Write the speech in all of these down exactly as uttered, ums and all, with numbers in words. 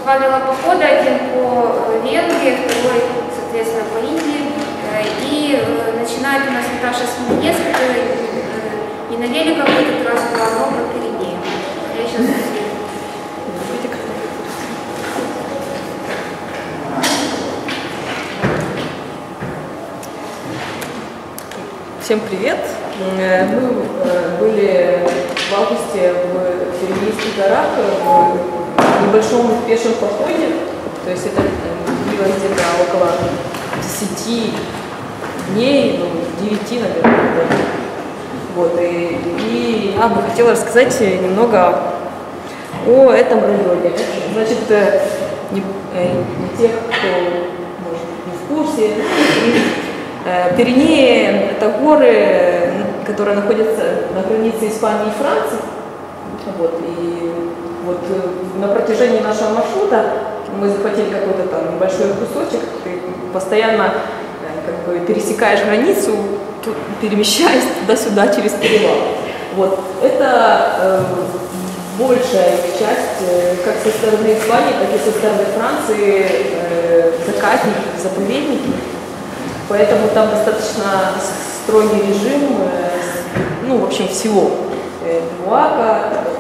два велопохода, один по Венгрии, второй, соответственно, по Индии. И начинает у нас Наташа Смирнец, которая не на великах в этот раз была, но по Пиренеям. Я сейчас... Всем привет! Мы были в августе в Пиренейских горах в небольшом пешем походе, то есть это длилось где-то около десяти дней, ну, девяти, наверное. Вот, и, и я бы хотела рассказать немного о этом районе. Значит, не, не тех, кто, может, не в курсе, Пиренеи – это горы, которые находятся на границе Испании и Франции. Вот, и вот на протяжении нашего маршрута мы захватили какой-то там небольшой кусочек, ты постоянно как бы пересекаешь границу, перемещаясь туда-сюда через перевал. Вот, это э, большая часть, э, как со стороны Испании, так и со стороны Франции, э, заказники, заповедники. Поэтому там достаточно строгий режим, ну, в общем, всего. Двуака,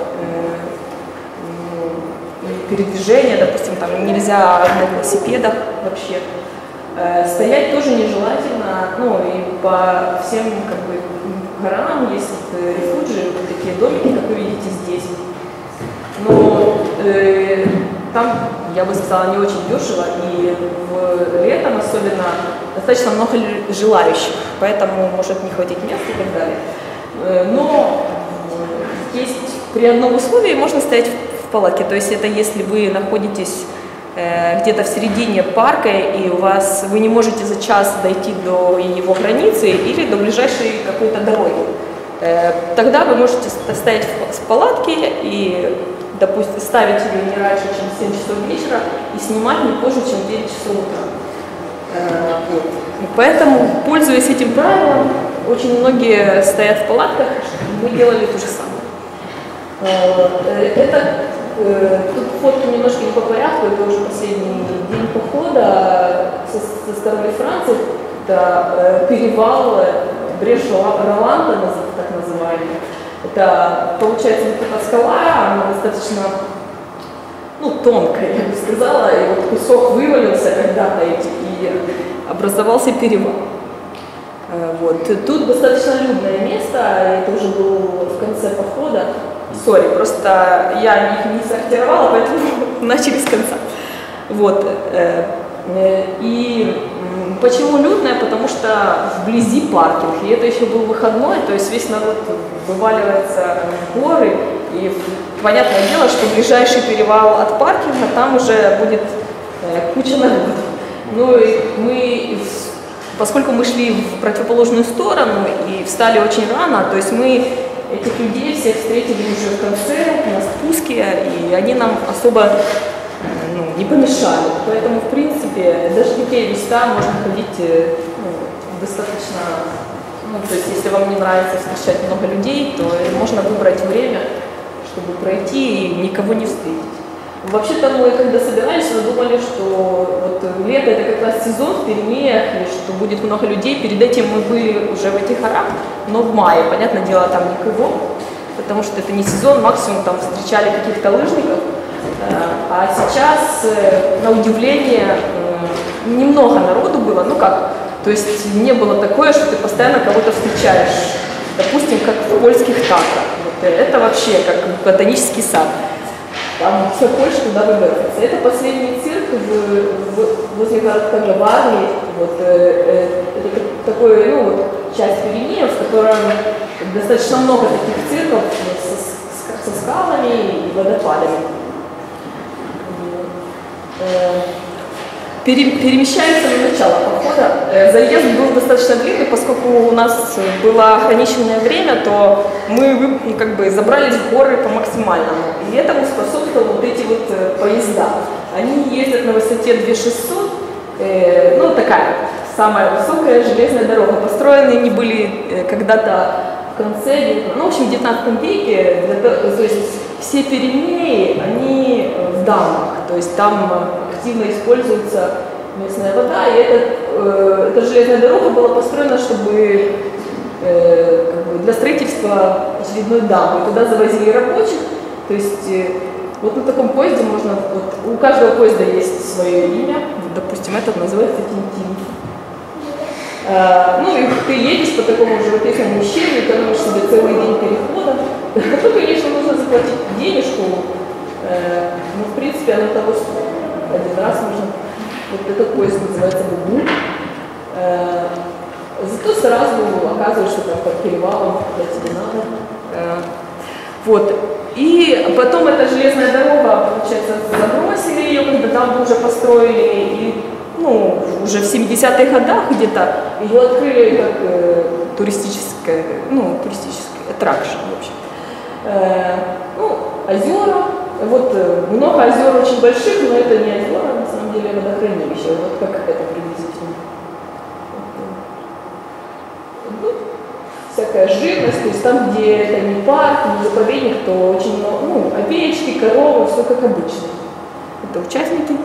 передвижение, допустим, там нельзя на велосипедах вообще. Стоять тоже нежелательно, ну, и по всем, как бы, горам есть рефуджи, такие домики, как вы видите здесь. Но э, там, я бы сказала, не очень дешево, и в летом особенно достаточно много желающих, поэтому может не хватить места и так далее. Но есть при одном условии, можно стоять в палатке, то есть это если вы находитесь э, где-то в середине парка, и у вас, вы не можете за час дойти до его границы или до ближайшей какой-то дороги. Э, тогда вы можете стоять в палатке и, допустим, ставить ее не раньше, чем в семь часов вечера, и снимать не позже, чем в девять часов утра. Э, вот. И поэтому, пользуясь этим правилом, очень многие стоят в палатках, мы делали то же самое. Э, это, э, тут фотки немножко не по порядку, это уже последний день похода со, со стороны Франции, это э, перевал Бреш-Роланда, так называемый. Это, получается, вот эта скала, она достаточно, ну, тонкая, я бы сказала, и вот кусок вывалился когда-то, и образовался перевал. Вот. Тут достаточно людное место, это уже было в конце похода. Сори, просто я их не сортировала, поэтому начали с конца. Вот. И почему людное? Потому что вблизи паркинг, и это еще был выходной, то есть весь народ вываливается в горы, и понятное дело, что ближайший перевал от паркинга, там уже будет куча народу. Ну и мы, поскольку мы шли в противоположную сторону и встали очень рано, то есть мы этих людей всех встретили уже в конце, на спуске, и они нам особо, ну, не помешали. Поэтому, в принципе, даже в такие места можно ходить, ну, достаточно, ну, то есть если вам не нравится встречать много людей, то можно выбрать время, чтобы пройти и никого не встретить. Вообще-то мы, когда собирались, мы думали, что вот лето это как раз сезон в Пиренеях, и что будет много людей. Перед этим мы были уже в этих горах, но в мае, понятное дело, там никого, потому что это не сезон, максимум там встречали каких-то лыжников. А сейчас, на удивление, немного народу было, ну как, то есть не было такое, что ты постоянно кого-то встречаешь, допустим, как в польских Татрах. Вот это вообще как ботанический сад. Там все Польша туда выбирается. Это последний цирк в, в, возле городка Гаварии. Вот, э, это такой, ну, вот, часть Пиренеев, в котором достаточно много таких цирков со, со скалами и водопадами. Э, пере, перемещаемся на начало похода. Э, заезд был достаточно длинный, поскольку у нас было ограниченное время, то мы, ну, как бы забрались в горы по максимальному. И этому способствовали вот эти вот э, поезда. Они ездят на высоте две тысячи шестьсот, э, ну такая самая высокая железная дорога. Построены они были э, когда-то в конце, ну в общем в девятнадцатом веке, то есть все Пиренеи, они в дамбах. То есть там активно используется местная вода, и это, э, эта железная дорога была построена, чтобы э, как бы для строительства очередной дамбы. Туда завозили рабочих, то есть э, вот на таком поезде можно, вот, у каждого поезда есть свое имя, вот, допустим, этот называется Тинтин. Э, ну и ты едешь по такому живописному ущелью, экономишь себе целый день перехода. Потом, конечно, нужно заплатить денежку, э, но в принципе оно того стоит. Один раз можно. Вот этот поезд называется Бубу. Э, зато сразу оказываешься там под перевалом, куда тебе надо. Э, вот. И потом эта железная дорога, получается, забросили ее, когда там уже построили, и ну, уже в семидесятых годах где-то ее открыли как э, туристическая, ну, туристический аттракшн, в общем. Э, ну, озера. Вот э, много озер очень больших, но это не озера, на самом деле водохранилище. Вот как это приблизительно. Вот. Всякая живность, то есть там, где это не парк, не заповедник, то очень много, ну, овечки, коровы, все как обычно. Это участники.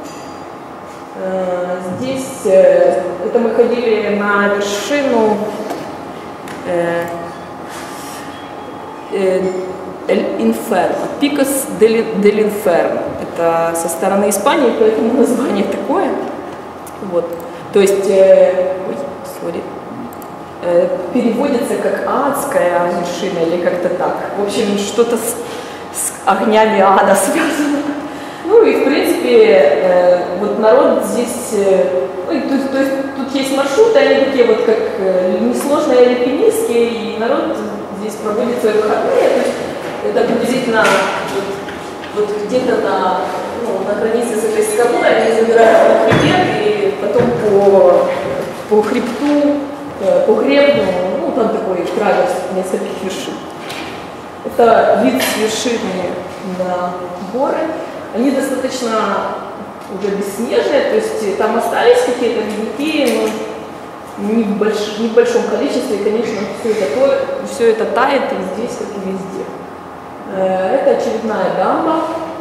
Э, здесь, э, это мы ходили на вершину э, э, Эль-Инферно, Пикос дель Инферно. Это со стороны Испании, поэтому название такое. Вот. То есть, э, ой, sorry, э, переводится как адская вершина или как-то так. В общем, что-то с, с огнями ада связано. Ну и в принципе, э, вот народ здесь, э, ну, то, то есть тут есть маршруты, они такие вот как э, несложные альпинистские, и народ здесь проводит свои выходные. То есть, это приблизительно вот, вот где-то на, ну, на границе с этой скалой они забирают на хребет, и потом по, по хребту, по гребню, ну там такой траверс нескольких вершин. Это вид с вершины на горы. Они достаточно уже бесснежные, то есть там остались какие-то ледники, но не в, больш, не в большом количестве, и, конечно, все это, все это тает и здесь, как и везде. Это очередная дамба.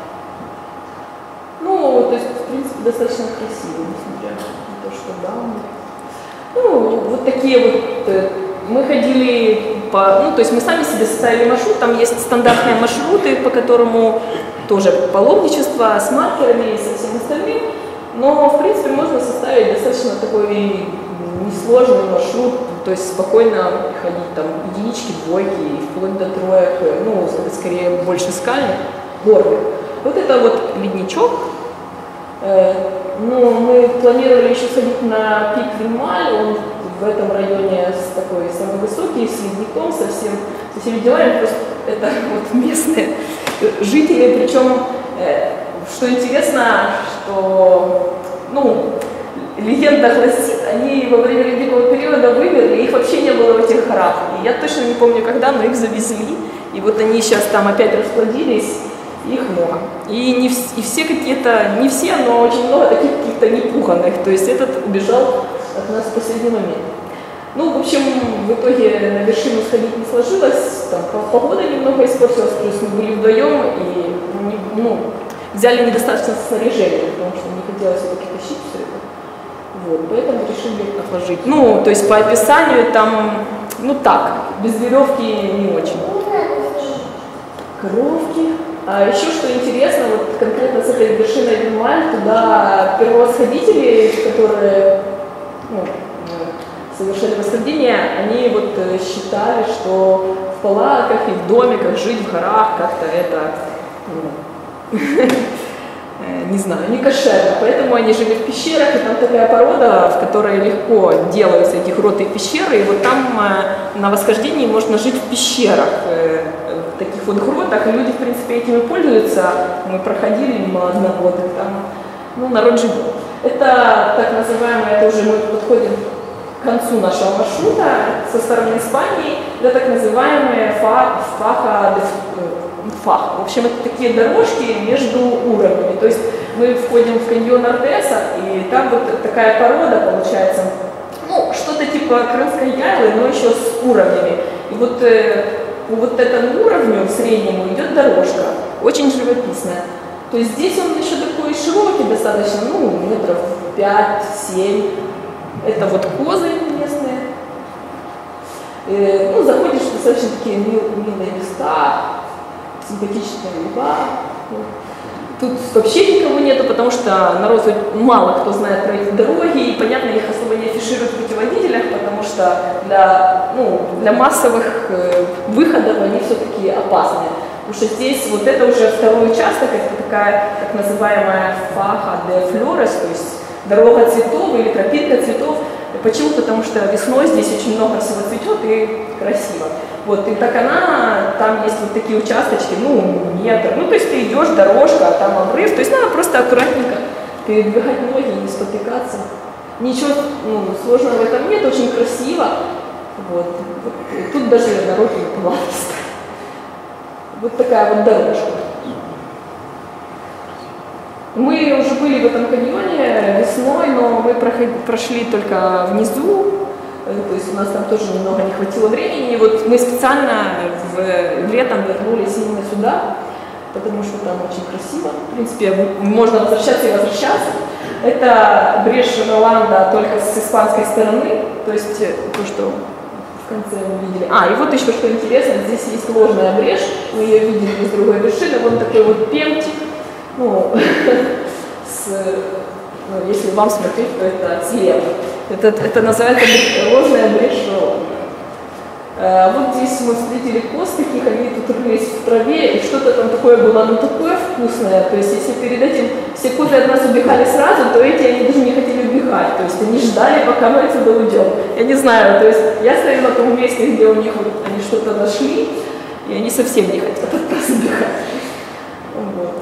Ну, то есть, в принципе, достаточно красиво, несмотря на то, что дамба. Ну, вот такие вот, мы ходили по, ну, то есть мы сами себе составили маршрут, там есть стандартные маршруты, по которому тоже паломничество с маркерами и со всем остальным, но, в принципе, можно составить достаточно такой несложный маршрут, то есть спокойно ходить там единички, двойки, вплоть до троек, ну, скорее больше скальных, горных. Вот это вот ледничок. Э, ну, мы планировали еще сходить на пик Винмаль, он в этом районе с такой самый высокий, с ледником, со, всем, со всеми делами, просто это вот местные жители, причем, э, что интересно, что, ну, легенда гласит, они во время ледникового периода вымерли, их вообще не было в этих горах. И я точно не помню когда, но их завезли, и вот они сейчас там опять расплодились, их много. И, не вс и все какие-то, не все, но очень много таких каких-то непуганных, то есть этот убежал от нас в последний момент. Ну, в общем, в итоге на вершину сходить не сложилось, там погода немного испортилась, то есть мы были вдвоем и, ну, взяли недостаточно снаряжения, потому что не хотелось все-таки тащить все это. Вот, поэтому решили отложить. Ну, то есть по описанию там, ну так, без веревки не очень. Коровки. А еще что интересно, вот конкретно с этой вершиной Винмаль, туда первовосходители, которые, ну, совершали восхождение, они вот считали, что в палатках и в домиках жить в горах как-то это, ну, не знаю, не кошерно, поэтому они жили в пещерах, и там такая порода, в которой легко делаются эти гроты и пещеры, и вот там на восхождении можно жить в пещерах, в таких вот гротах, и люди, в принципе, этими пользуются. Мы проходили мимо одного, там, ну, народ живет. Это так называемое, это уже мы подходим к концу нашего маршрута со стороны Испании, это так называемые фаха, фаха, фах. В общем, это такие дорожки между уровнями. То есть мы входим в каньон Ардеса, и там вот такая порода получается, ну, что-то типа крымской ялы, но еще с уровнями. И вот э, по вот этому уровню среднему идет дорожка, очень живописная. То есть здесь он еще такой широкий достаточно, ну, метров пять-семь. Это вот козы местные. Э, ну, заходишь в достаточно такие мил, милые места, симпатичные луга. Тут вообще никого нету, потому что народ мало кто знает про эти дороги, и, понятно, их особо не афишируют в путеводителях, потому что для, ну, для массовых э, выходов они все-таки опасны. Потому что здесь вот это уже второй участок, это такая так называемая фаха де флорес, то есть дорога цветов или тропинка цветов. Почему? Потому что весной здесь очень много всего цветет и красиво. Вот, и так она, там есть вот такие участочки, ну, метр, ну, то есть ты идешь, дорожка, а там обрыв, то есть надо просто аккуратненько передвигать ноги, не спотыкаться. Ничего ну, сложного в этом нет, очень красиво. Вот. И тут даже дороги палатки стоят. Вот такая вот дорожка. Мы уже были в этом каньоне весной, но мы прошли только внизу, то есть у нас там тоже немного не хватило времени. И вот мы специально в, летом вернулись именно сюда, потому что там очень красиво. В принципе, можно возвращаться и возвращаться. Это брешь Роланда только с испанской стороны, то есть то, что в конце мы видели. А, и вот еще что интересно, здесь есть ложная брешь, мы ее видели с другой вершины, вот такой вот пемтик. Ну, с, ну, если вам смотреть, то это слева. Это, это называется ложная брешь Роланда. А, вот здесь мы встретили коз таких, они тут рылись в траве, и что-то там такое было, ну такое вкусное. То есть если перед этим все козы от нас убегали сразу, то эти они даже не хотели убегать. То есть они ждали, пока мы отсюда уйдем. Я не знаю, то есть я стою на том месте, где у них вот, они что-то нашли, и они совсем не хотят от нас убегать. Вот.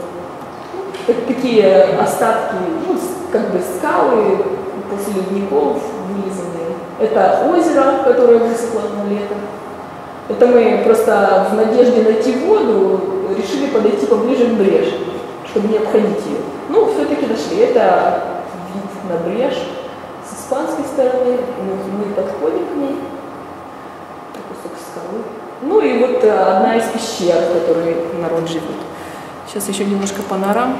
Такие остатки, ну, как бы скалы после ледников вылизанные. Это озеро, которое высохло на лето. Это мы просто в надежде найти воду решили подойти поближе к брешь, чтобы не обходить ее. Ну, все-таки нашли. Это вид на брешь с испанской стороны. Мы, мы подходим к ней. Кусок скалы. Ну и вот одна из пещер, в которой народ живет. Сейчас еще немножко панорам,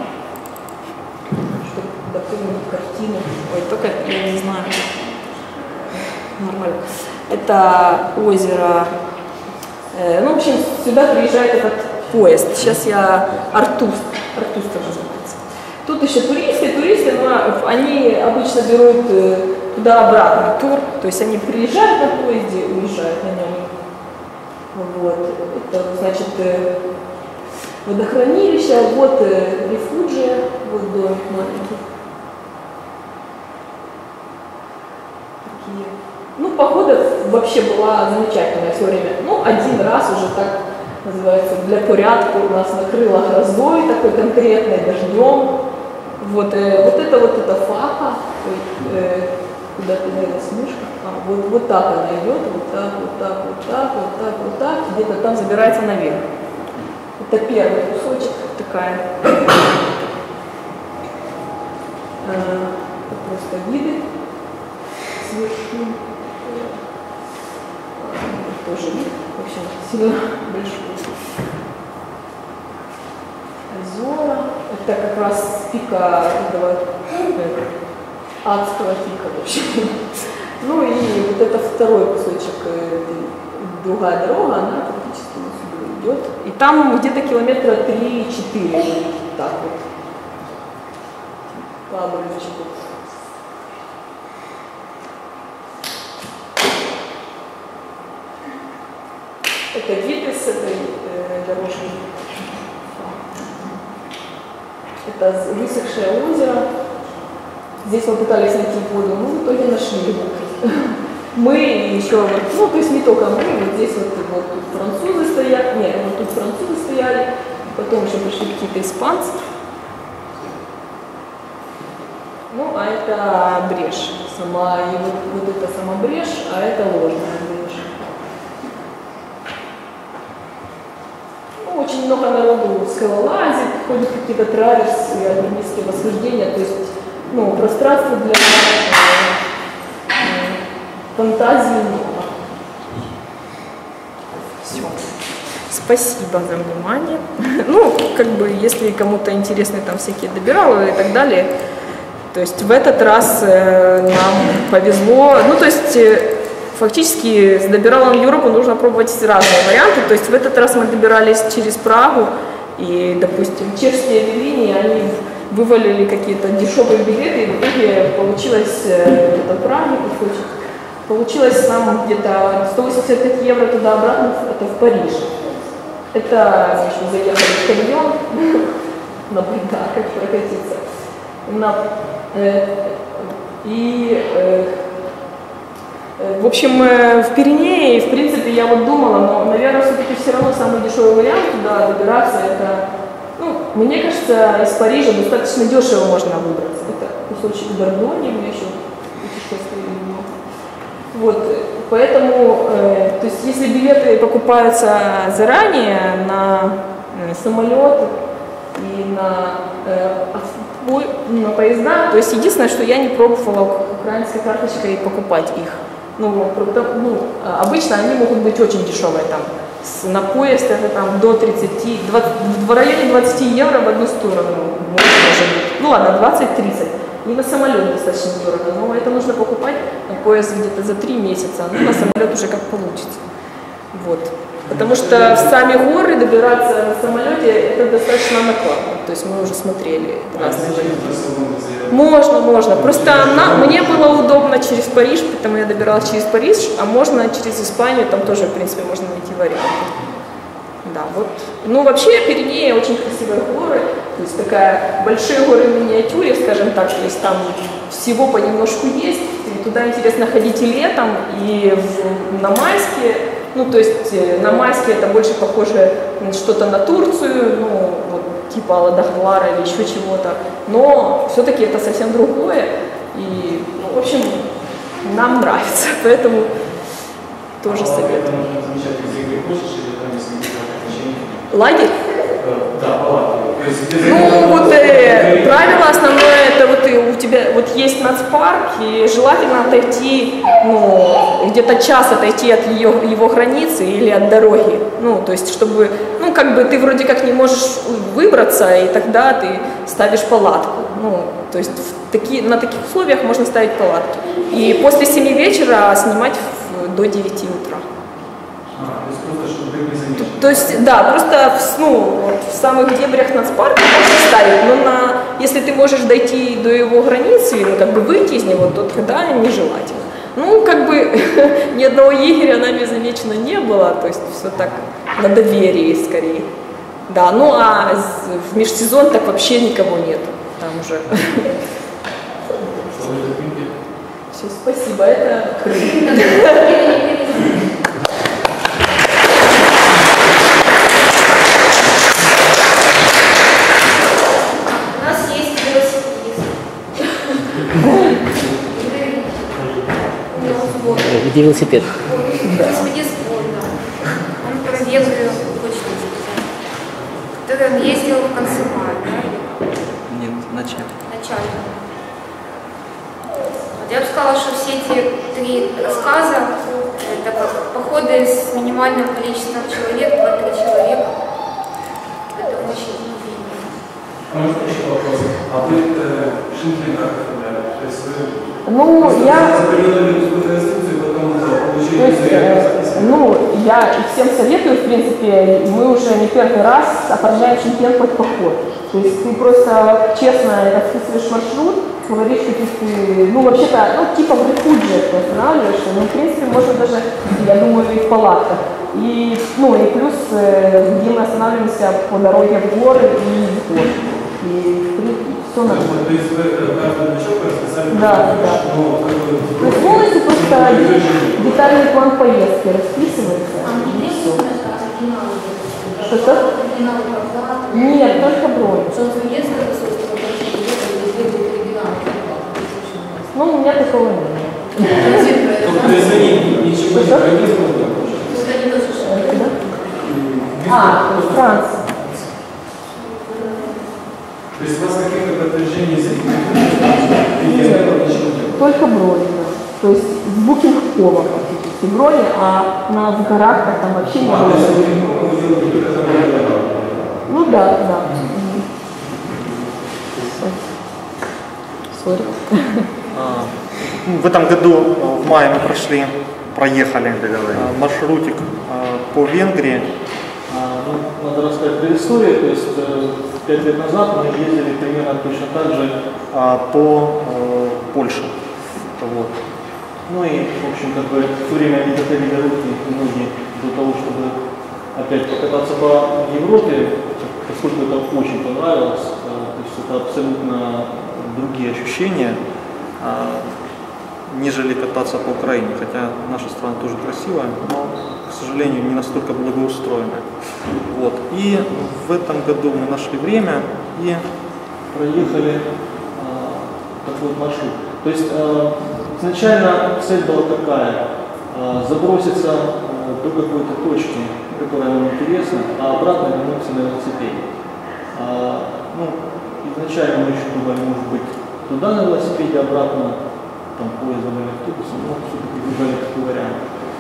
чтобы дополнить картину. Ой, только я не знаю. Нормально. Это озеро. Э, ну, в общем, сюда приезжает этот поезд. Сейчас я Артус. Артус тоже называется. Тут еще туристы. Туристы, но они обычно берут э, туда-обратный тур. То есть они приезжают на поезде, уезжают на нем. Вот. Это, значит, э, водохранилище, вот э, рефуджия, вот домик маленький. Такие. Ну, погода вообще была замечательная все время. Ну, один раз уже так называется, для порядка у нас накрыло грозой такой конкретной, дождем. Вот, э, вот это вот эта фаха, э, куда ты делась мышка, а, вот, вот так она идет, вот так, вот так, вот так, вот так, вот так, где-то там забирается наверх. Это первый кусочек, такая. Это просто виды с вершин. Тоже вид, в общем, сильно большой. Озера. Это как раз пика этого адского пика, в общем. Ну и вот это второй кусочек, другая дорога, она практически на сюда идет. И там где-то километра три-четыре, так вот, по обрывчику. Это вид из этой э, дорожки. Это высохшее озеро. Здесь мы пытались найти воду, но в итоге нашли. Мы еще, ну то есть не только мы, вот здесь вот, вот тут французы стоят, нет, вот тут французы стояли, потом еще пришли какие-то испанцы. Ну, а это брешь сама, и вот, вот это сама брешь, а это ложная брешь. Ну, очень много народу скалолазит, ходят какие-то траверсы, альпинистские восхождения, то есть, ну, пространство для э, фантазии много. Все. Спасибо за внимание. Ну, как бы, если кому-то интересны там всякие добиралы и так далее, то есть в этот раз э, нам повезло. Ну, то есть э, фактически с добиралом в Европу нужно пробовать разные варианты. То есть в этот раз мы добирались через Прагу, и, допустим, чешские авиалинии, они вывалили какие-то дешевые билеты, и в итоге получилось э, где-то в Праге кусочек. Получилось нам где-то сто восемьдесят пять евро туда-обратно, это в Париж. Это мы еще заехали в каньон, наблюдать, как прокатиться. На, э, и, э, в общем, э, в Пиренее, в принципе, я вот думала, но, наверное, все-таки все равно самый дешевый вариант туда добираться, это, ну, мне кажется, из Парижа достаточно дешево можно выбраться. Это кусочек Дордони, у меня еще путешествие. Вот, поэтому, э, то есть, если билеты покупаются заранее на э, самолет и на, э, на поезда, то есть, единственное, что я не пробовала украинской карточкой покупать их. Ну, ну, обычно они могут быть очень дешевые, там, с, на поезд это там до тридцати, двадцати, в районе двадцати евро в одну сторону, может, ну ладно, двадцать-тридцать. И на самолет достаточно дорого, но это нужно покупать на поезд где-то за три месяца, ну на самолет уже как получится. Вот. Потому что в сами горы добираться на самолете это достаточно накладно. То есть мы уже смотрели разные варианты. Можно, можно. Просто на, мне было удобно через Париж, потому я добиралась через Париж, а можно через Испанию, там тоже, в принципе, можно найти варианты. Да, вот. Ну, вообще, Пиренеи очень красивые горы, то есть такая большие горы в миниатюре, скажем так, то есть там всего понемножку есть, и туда интересно ходить и летом, и в, на майске, ну, то есть на майске это больше похоже на что-то на Турцию, ну, вот, типа Аладахлара или еще чего-то, но все-таки это совсем другое, и, ну, в общем, нам нравится, поэтому тоже советую. Лагерь? Да, палатки. Ну, вот э, правило основное, это вот и у тебя вот есть нацпарк, и желательно отойти, ну, где-то час отойти от ее, его границы или от дороги. Ну, то есть, чтобы, ну, как бы ты вроде как не можешь выбраться, и тогда ты ставишь палатку. Ну, то есть, в таки, на таких условиях можно ставить палатки. И после семи вечера снимать в, до девяти утра. То есть, да, просто ну, в самых дебрях нацпарка можно ставить, но на, если ты можешь дойти до его границы, ну, как бы выйти из него, то тогда нежелательно. Ну, как бы ни одного егеря нами замечено не было, то есть все так на доверии скорее. Да, ну а в межсезон так вообще никого нету, там уже. Все, спасибо, это Крым. Где велосипед? Велосипедист Бонда. Он про Венгрию хочет сказать. Который он ездил в конце мая, да? Нет, в начале. Начале. Вот я бы сказала, что все эти три рассказа это походы с минимальным количеством человек, два-три человека. Это очень удивительно. А может еще вопрос? А вы Шенген как оформляли? То есть вы Ну, я... То есть, э, ну, я всем советую, в принципе, мы уже не первый раз оформляем Шенген под поход. То есть ты просто честно расписываешь маршрут, говоришь, что ты, ну, вообще-то, ну, типа в рефуджиях ты останавливаешься, но, в принципе, можно даже, я думаю, и в палатках. И, ну, и плюс, э, где мы останавливаемся по дороге в горы и в горы. И, в принципе, все нормально. То есть вы каждый значок расписали? Да, да. То есть полностью просто один детальный план поездки расписывается. И все. Что-что? Нет, только бронь. Ну, у меня такого нет. То есть они ничего не происходит? А, Франция. То есть у вас каких-то подтверждений из этих документов ничего нет? Только бронь, да. То есть букинг-полом фактически в Гроне, а на в горах так там вообще не А, то было. есть вы не это не Ну да, да. Сори. А, ну, В этом году э, в мае мы прошли, проехали э, маршрутик э, по Венгрии. А, ну, надо рассказать предысторию, то есть э, пять лет назад мы ездили примерно точно так же а, по э, Польше. Вот. Ну и, в общем, как бы в то время не доходили руки ноги до того, чтобы опять покататься по Европе, поскольку это очень понравилось, э, то есть это абсолютно другие ощущения, а, нежели кататься по Украине, хотя наша страна тоже красивая, но, к сожалению, не настолько благоустроенная. Вот. И в этом году мы нашли время и проехали а, такой вот маршрут. То есть а, изначально цель была такая, а, заброситься а, до какой-то точки, которая нам интересна, а обратно вернуться на велосипеде. А, ну, изначально мы еще думали, может быть, туда на велосипеде, обратно там, поездом или автобусом, но все-таки выбрали такой вариант.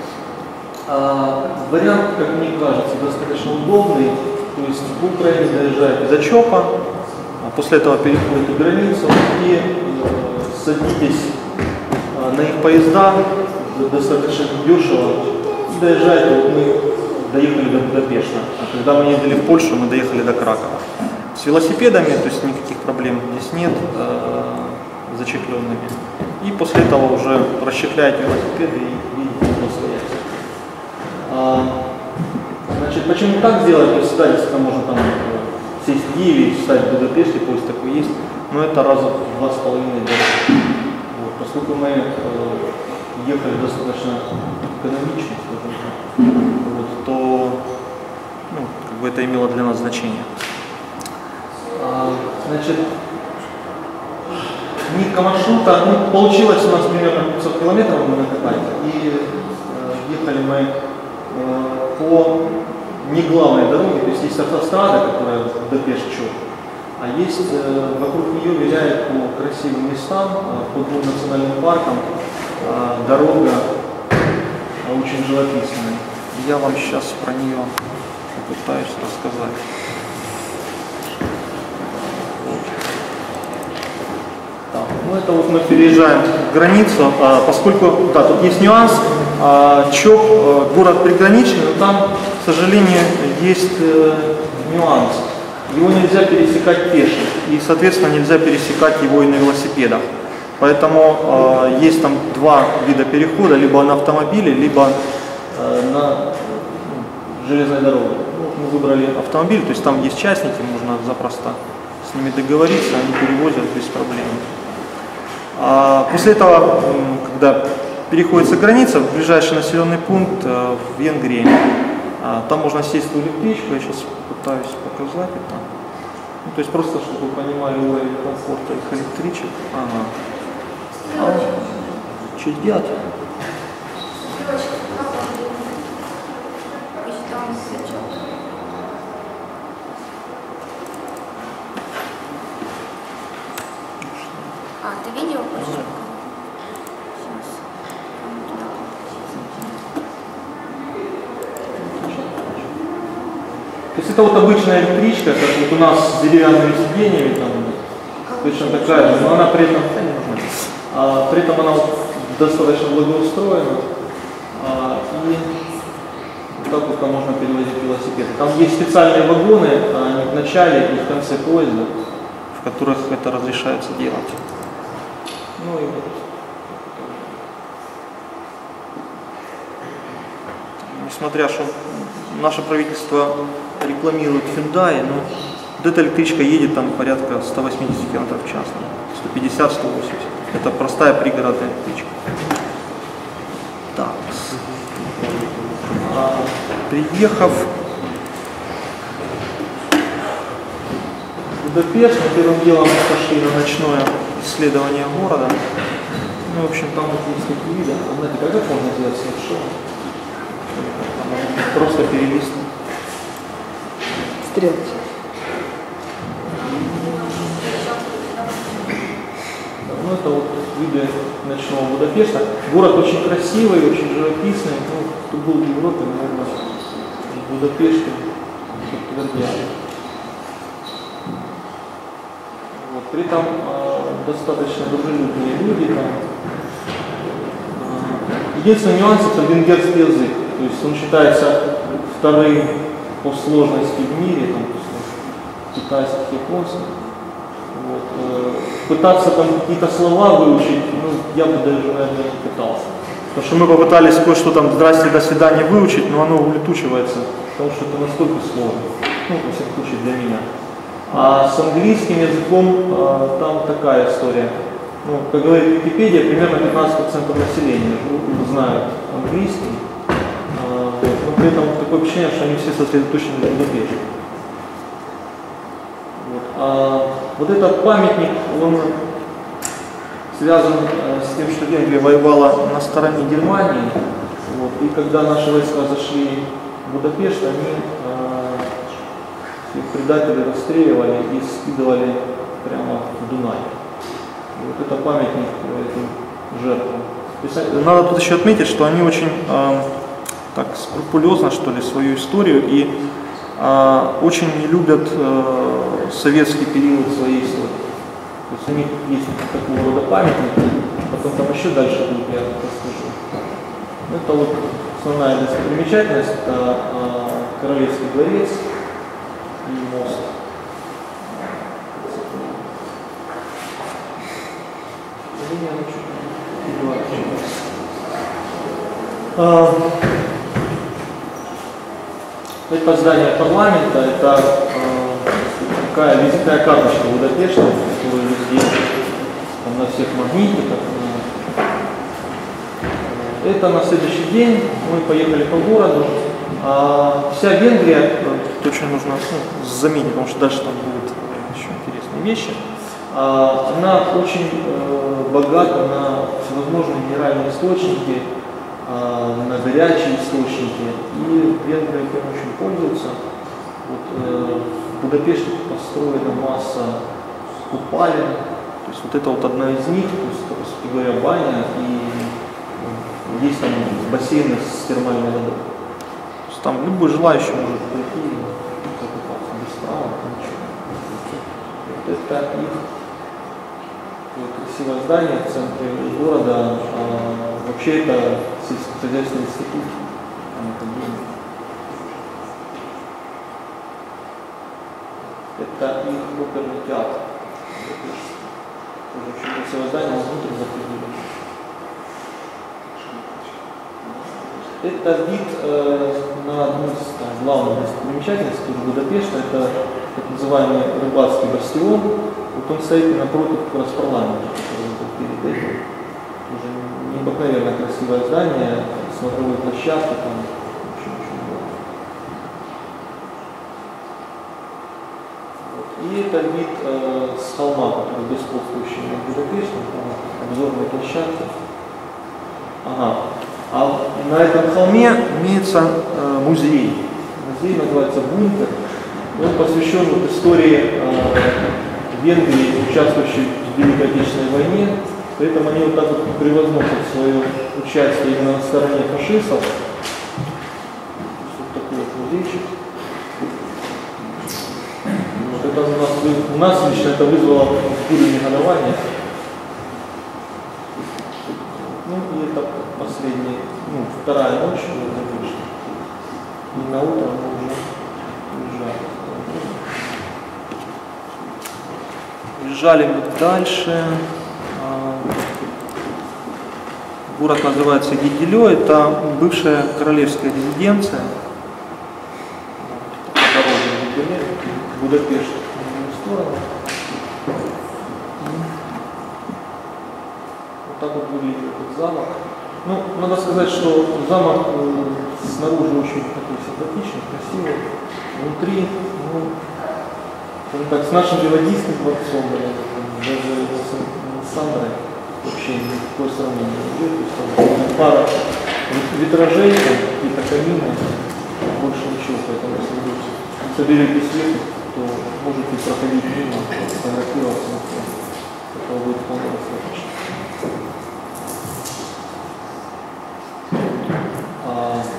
А, вариант, как мне кажется, достаточно удобный, то есть в Украине доезжаете до ЧОПа, а после этого переходите границу и э, садитесь э, на их поезда, достаточно дешево, и доезжаете, вот мы доехали до Будапешта, а когда мы ездили в Польшу, мы доехали до Кракова. С велосипедами, то есть никаких проблем здесь нет, э, зачехленными. И после этого уже расчехляете велосипеды и едете самостоятельно. А, значит, почему так сделать? То есть, да, если можно там сесть в Киеве, встать в Будапеште, поезд такой есть, но это раза в два с половиной дороже. Вот, поскольку мы э, ехали достаточно экономично, скажем так, вот, то ну, как бы это имело для нас значение. А, значит, нитка маршрута, ну, получилось у нас примерно пятьсот километров мы накатали, и э, ехали мы э, по не главной дороге, то есть есть автострада, которая Будапешт-Чоп, а есть э, вокруг нее виляет по красивым местам, э, по двум национальным паркам, э, дорога э, очень живописная. Я вам сейчас про нее попытаюсь рассказать. Ну, это вот мы переезжаем границу, а, поскольку, да, тут есть нюанс, а, ЧОП, а, город приграничный, но там, к сожалению, есть э, нюанс. Его нельзя пересекать пешим, и, соответственно, нельзя пересекать его и на велосипедах. Поэтому э, есть там два вида перехода, либо на автомобиле, либо э, на ну, железной дороге. Ну, мы выбрали автомобиль, то есть там есть частники, можно запросто с ними договориться, они перевозят без проблем. А после этого, когда переходится граница, в ближайший населенный пункт э, в Венгрии, э, там можно сесть в электричку, я сейчас пытаюсь показать это. Ну, то есть просто, чтобы вы понимали уровень комфорта их электричек. Ага. А, что делать? А, ты видео хочешь? То есть это вот обычная электричка, как вот у нас с деревянными сиденьями, там, точно такая же, но она при этом, а, при этом она вот достаточно благоустроена, а, и вот так вот там можно перевозить велосипеды. Там есть специальные вагоны, они в начале и в конце поезда, в которых это разрешается делать. Ну и вот. Несмотря что наше правительство рекламирует Hyundai, но вот эта электричка едет там порядка ста восьмидесяти километров в час, сто пятьдесят — сто восемьдесят. Это простая пригородная электричка. Так. А, приехав в Будапешт, мы первым делом пошли на ночное исследование города. Ну, в общем, там вот есть такие виды. А знаете, как можно сделать снегшоу? Просто перелистнуть. Стрелочка. Ну, это вот виды ночного Будапешта. Город очень красивый, очень живописный. Ну, кто был в Европе, наверное, в Будапеште подтвердят. Вот. При этом э, достаточно дружелюбные люди. Там. Э, единственный нюанс — это венгерский язык. То есть он считается вторым по сложности в мире, там, после китайских, японских. Вот. Э, пытаться там какие-то слова выучить, ну, я бы даже, наверное, не пытался. Потому что мы попытались кое-что там «здрасте, до свидания» выучить, но оно улетучивается, потому что это настолько сложно. Ну, во всяком случае, для меня. А с английским языком э, там такая история. Ну, как говорит Википедия, примерно пятнадцать процентов населения знают английский. Э, но при этом такое впечатление, что они все сосредоточены в Будапеште. Вот. А вот этот памятник, он связан э, с тем, что Венгрия воевала на стороне Германии. Вот. И когда наши войска зашли в Будапешт, они э, предателей расстреливали и скидывали прямо в Дунай. И вот это памятник этим жертвам. Надо тут еще отметить, что они очень э, так скрупулезно, что ли, свою историю и э, очень не любят э, советский период своей истории. То есть у них есть такого рода памятники, потом там еще дальше будет, я расскажу. Это вот основная достопримечательность, это э, Королевский дворец и мост. А, это здание парламента, это а, такая визитная карточка Будапешта, которая везде, там, на всех магнитиках. Это на следующий день мы поехали по городу. А вся Венгрия, это очень нужно ну, заметить, потому что дальше там будут еще интересные вещи. А, она очень э, богата на всевозможные минеральные источники, а, на горячие источники, и Венгрия этим очень пользуется. Вот, э, в Будапеште построена масса купалин, то есть вот это вот одна из них, то есть, по сути говоря, баня, и есть там бассейны с термальной водой. То есть там любой желающий может прийти и покупаться без права, ничего. Вот это их красивое здание в центре города. А, вообще это сельскохозяйственный институт. Это их оперный театр. Это очень красивое здание, мы внутрь заходили. Это вид э, на одну из там, главных достопримечательностей Будапешта, это так называемый рыбацкий бастион. Вот он стоит напротив как раз парламента, который вот перед этим. Уже необыкновенно красивое здание, смотровой площадки, там очень-очень много. Вот. И это вид э, с холма, который господствующий над Будапештом, обзорной площадки. Ага. А на этом холме имеется э, музей. Музей называется «Бункер». Он посвящен вот истории э, Венгрии, участвующей в Великой Отечественной войне. При этом они вот так вот превозносят свое участие именно на стороне фашистов. Вот такой вот музейчик. Вот это у нас, у нас лично это вызвало бурю негодования. Ну и это последняя, ну, вторая ночь мы уже вышли. И на утро мы уже уезжали. Уезжали мы дальше. Город называется Гиделё, это бывшая королевская резиденция. Дорога Гиделё, Будапешт в другую сторону. Вот так вот выглядит этот замок. Ну, надо сказать, что замок э, снаружи очень такой симпатичный, красивый. Внутри, ну, так, с нашим ливадийским дворцом, даже с Сандрой вообще никакое сравнение не идет. То есть там пара витражей, какие-то камины, больше ничего. Поэтому если вы соберете свет, то можете проходить мимо, фотографироваться. Этого будет вполне достаточно.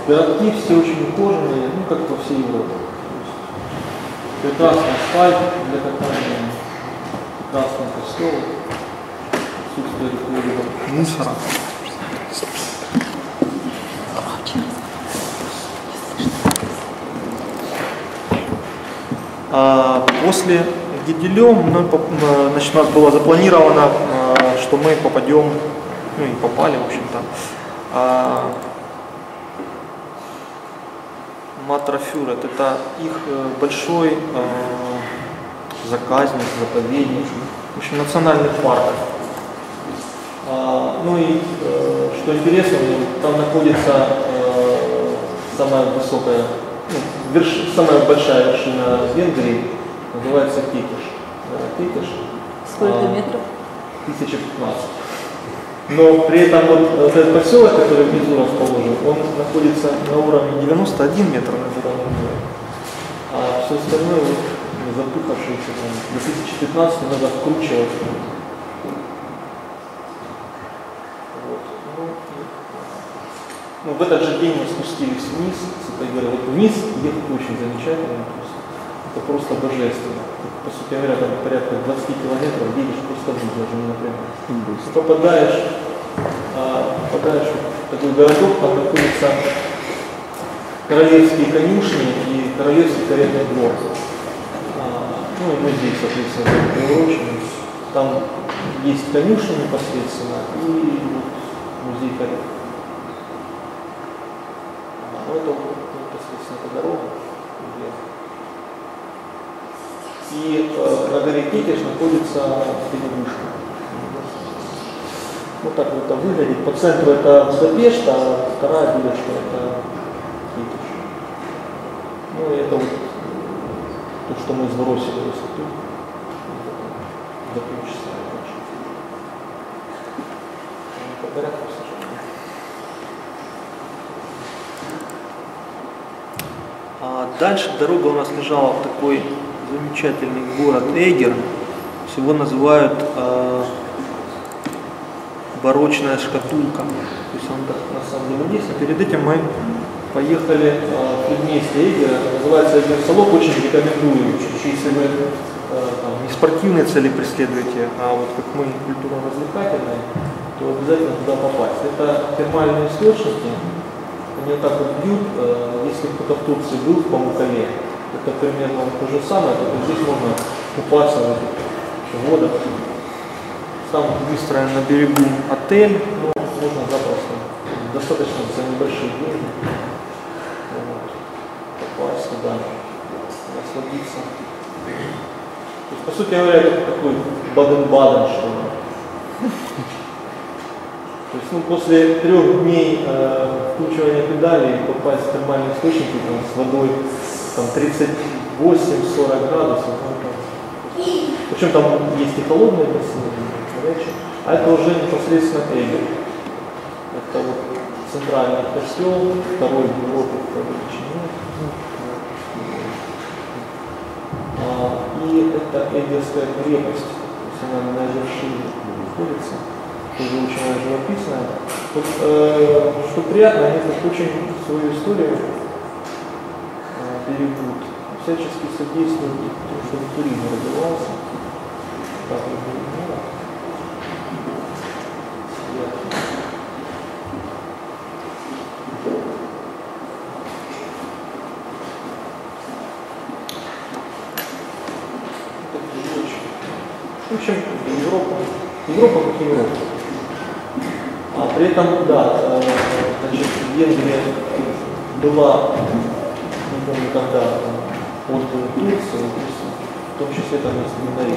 Городки все очень ухоженные, ну как во всей Европе. Прекрасный асфальт для катания, прекрасный костел, отсутствие какого-либо мусора. А после Геделем мы, значит, у нас было запланировано, что мы попадем, ну и попали, в общем-то, Маттерфюрет. Это их большой э, заказник, заповедник, в общем, национальный парк. А, ну и э, что интересно, там находится э, самая высокая, ну, верш, самая большая вершина Венгрии, называется Кекеш. Кекеш. Сколько а, метров? тысяча пятнадцать. Но при этом вот, вот этот поселок, который внизу расположен, он находится на уровне девяносто один метр над уровнем моря. А все остальное вот, запыхавшееся там, до две тысячи пятнадцатого надо вкручивать. Вот. Ну, ну, в этот же день мы спустились вниз с этой горы. Вот вниз ехать очень замечательно. Просто. Это просто божественно. По сути говоря, там порядка двадцать километров едешь просто вниз, даже не напрямую. Ты попадаешь, а, попадаешь в такой городок, там находятся королевские конюшни и королевский каретный двор. А, ну и музей, соответственно, приурочен. Там есть конюшни непосредственно и музей карет. А, ну это непосредственно эта дорога. И э, на горе Кекеш находится передвижка. Вот так вот это выглядит. По центру это Будапешт, а вторая белочка это Кекеш. Ну и это вот то, что мы сбросили высоту. До полчаса. По порядку сажаем. А дальше дорога у нас лежала в такой замечательный город Эгер. Его называют э, барочная шкатулка. То есть он так на самом деле есть. А перед этим мы поехали э, в предместье Эгера. Называется Эгер Салок. Очень рекомендую. Если вы э, там, не спортивные цели преследуете, а вот как мы культурно-развлекательные, то обязательно туда попасть. Это термальные источники. Они вот так вот бьют. Э, если кто-то в Турции был в Памукале, это примерно то же самое, только здесь можно купаться в этих водах. Там выстроен на берегу отель, но можно запросто, достаточно за небольшие деньги вот, попасть туда, насладиться. То есть, по сути говоря, это такой Баден-Баден, что ли. То есть, ну, после трех дней э, вкручивания педалей попасть в термальные источники там, с водой там тридцать восемь — сорок градусов. Причем там есть и холодные бассейны, горячие. А это уже непосредственно Эгер. Это вот центральный костел, второй в Европе по величине. А, и это Эгерская крепость. То есть она на вершине находится. Тоже очень живописная. Вот, э, что приятно, они так очень свою историю берегут, всячески содействуют тому, чтобы туризм развивался. Так, в общем, Европа, Европа как Европа. А при этом, да, значит, Венгрия была, не помню когда, от Турции, в том числе там есть Минарет.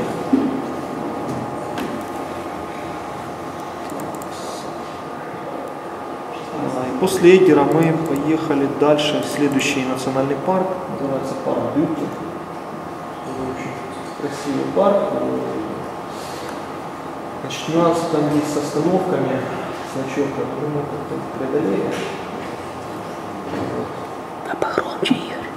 После Эгера мы поехали дальше в следующий национальный парк, называется парк Бюкке. Очень красивый парк. Значит, нюансы там есть с остановками, с ночевкой, но мы как-то преодолели. А погромче, Игорь.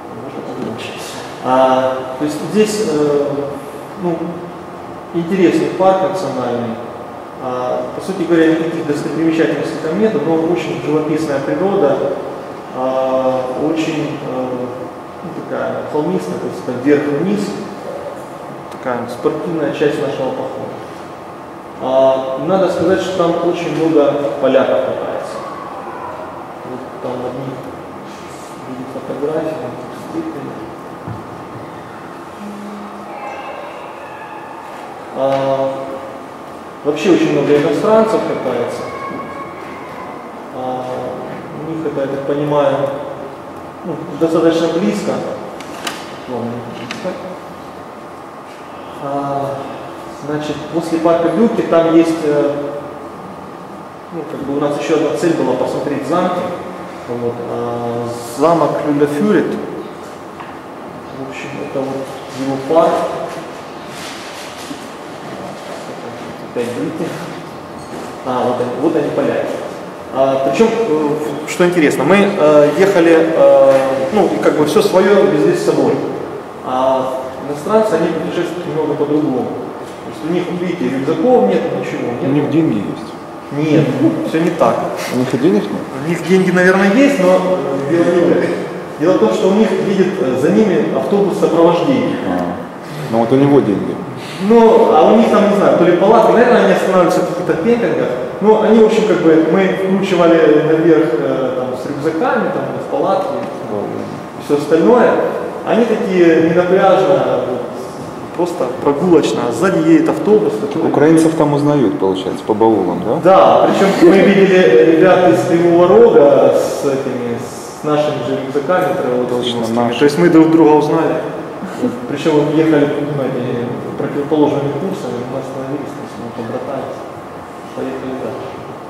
А, то есть здесь э, ну, интересный парк национальный. А, по сути говоря, никаких достопримечательностей там нет, но очень живописная природа. а, очень а, ну, такая холмистая, то есть это вверх-вниз, такая спортивная часть нашего похода. А, надо сказать, что там очень много поляков катается. Вот там одни видят фотографии, а, вообще очень много иностранцев катается. А, у них это, я так понимаю, ну, достаточно близко. А, значит, после парка Бюрки там есть, ну, как бы у нас еще одна цель была посмотреть замки. Вот, а, замок Люлефюрит. В общем, это вот его парк. Опять выйти. А, вот они, вот они поляки. А, причем, что интересно, мы э, ехали, э, ну, и как бы все свое везли с собой. А иностранцы, они путешествуют немного по-другому. То есть у них, видите, рюкзаков нет, ничего. Нет. У них деньги есть. Нет, все не так. У них и денег нет? У них деньги, наверное, есть, но дело не в этом. Дело в том, что у них видит за ними автобус сопровождения. А, ну вот у него деньги. Ну, а у них там, не знаю, то ли палатки, наверное, они останавливаются в каких-то кемпингах. Но они, в общем, как бы, мы вкручивали наверх э, там, с рюкзаками, там, в палатки, и все остальное. Они такие не на пляже, а вот, просто прогулочно. А сзади едет автобус. Такой... Украинцев там узнают, получается, по баулам, да? Да, причем мы видели ребят из Кривого Рога с этими, с нашими же рюкзаками, Точно, то есть мы друг друга узнали. Причем вот ехали, понимаете, противоположными курсами, мы остановились, то есть мы побратались, поехали дальше.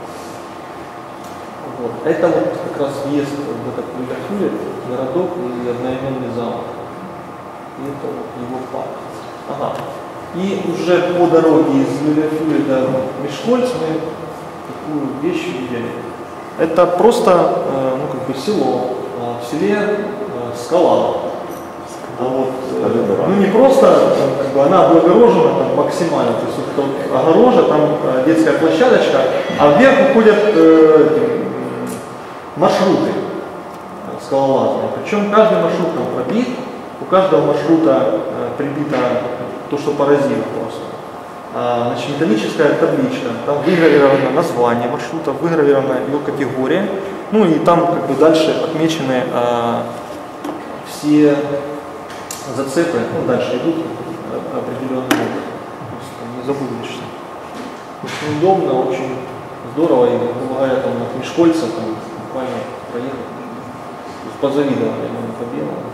Вот. Это вот как раз въезд в этот Люлефюрит, городок и одноименный замок. И это вот его парк. Ага. И уже по дороге из Люлефюрита в Мешкольц мы такую вещь видели. Это просто э, ну, как бы село. А в селе э, скала. А вот, э, ну не просто, как бы, она облагорожена там, максимально, то есть вот, вот, огорожа, там э, детская площадочка, а вверх уходят э, маршруты э, скалолазные. Причем каждый маршрут там пробит, у каждого маршрута э, прибито то, что поразило просто. А, значит, металлическая табличка, там выгравировано название маршрута, выгравирована его категория, ну и там как бы дальше отмечены э, все зацепы, ну, дальше идут определенным образом. Не забудешь. Очень удобно, очень здорово, и, грубо говоря, там от Мешкольца там буквально проехать. Позавидовали мы по белому.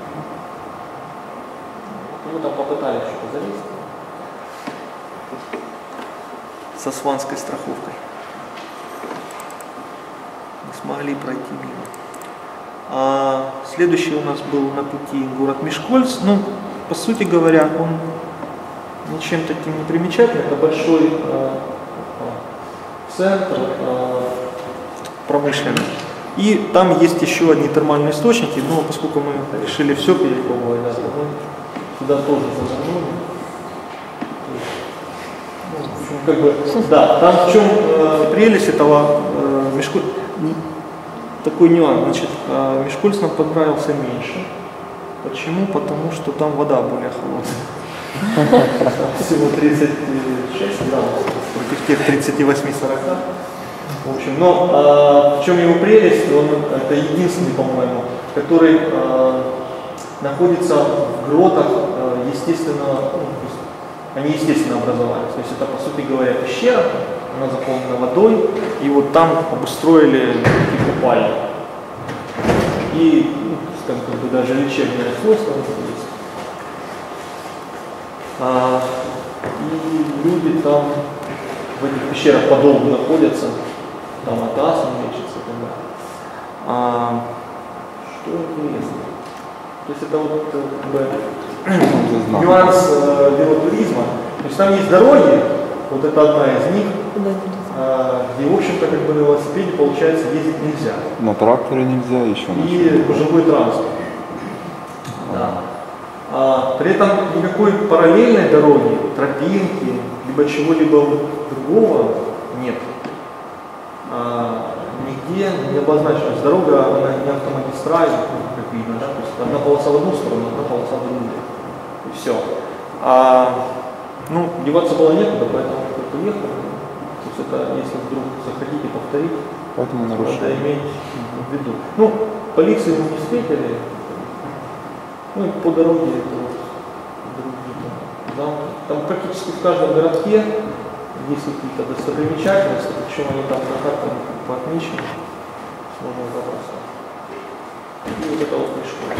Мы там попытались что-то залезть. Со сванской страховкой. Не смогли пройти мимо. А следующий у нас был на пути город Мешкольц. Ну, по сути говоря, он ничем таким не примечательный. Это большой э, центр э, промышленный. И там есть еще одни термальные источники, но поскольку мы решили все перепробовать, да, мы туда тоже завернули. Ну, как бы, да, там в чем э, прелесть этого э, Мешкольца. Такой нюанс, значит, Мешкольц нам понравился меньше. Почему? Потому что там вода более холодная. Всего тридцать шесть градусов против тех тридцати восьми сорока. В общем, но а, в чем его прелесть, он это единственный, по-моему, который а, находится в гротах а, естественного, ну, они естественно образовались. То есть это, по сути говоря, пещера. Она заполнена водой, и вот там обустроили такие купальни. И ну, там как бы даже лечебное свойство есть. А, и люди там в этих пещерах подолгу находятся, там от астмы лечатся и так далее. А, что интересно? То есть это вот как бы нюанс э, велотуризма. То есть там есть дороги. Вот это одна из них, а, где, в общем-то, как бы на велосипеде, получается, ездить нельзя. На тракторе нельзя, еще на И живой транспорт. Да. А, при этом никакой параллельной дороги, тропинки, либо чего-либо другого нет. А, где не обозначилась дорога, она не автомагистраль, как видно, да, то есть одна полоса в одну сторону, одна полоса в другую. И все. А, ну, деваться было некуда, поэтому мы поехали. То есть это, если вдруг захотите повторить, Поэтому надо нарушили. иметь в виду. Ну, полиции мы не встретили, ну и по дороге это вот другие замки. Там практически в каждом городке есть какие-то достопримечательности, причем они там на картах отмечены, можно разобраться. И вот это вот школа.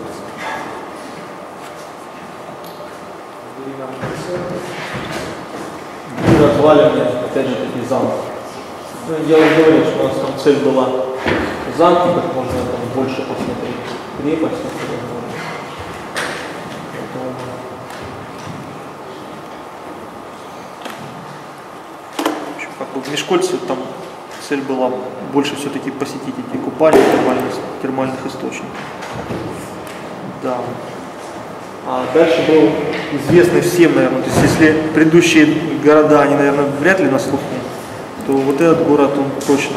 И развалины, опять же таки, замок. Ну, я уже говорил, что у нас там цель была замки, как можно там больше посмотреть, крепость, возможно. Как бы в Мешкольце там цель была больше все-таки посетить эти купальни термальных, термальных источников. Да. А дальше был известный всем, наверное, то есть если предыдущие города, они, наверное, вряд ли на слуху, то вот этот город, он точно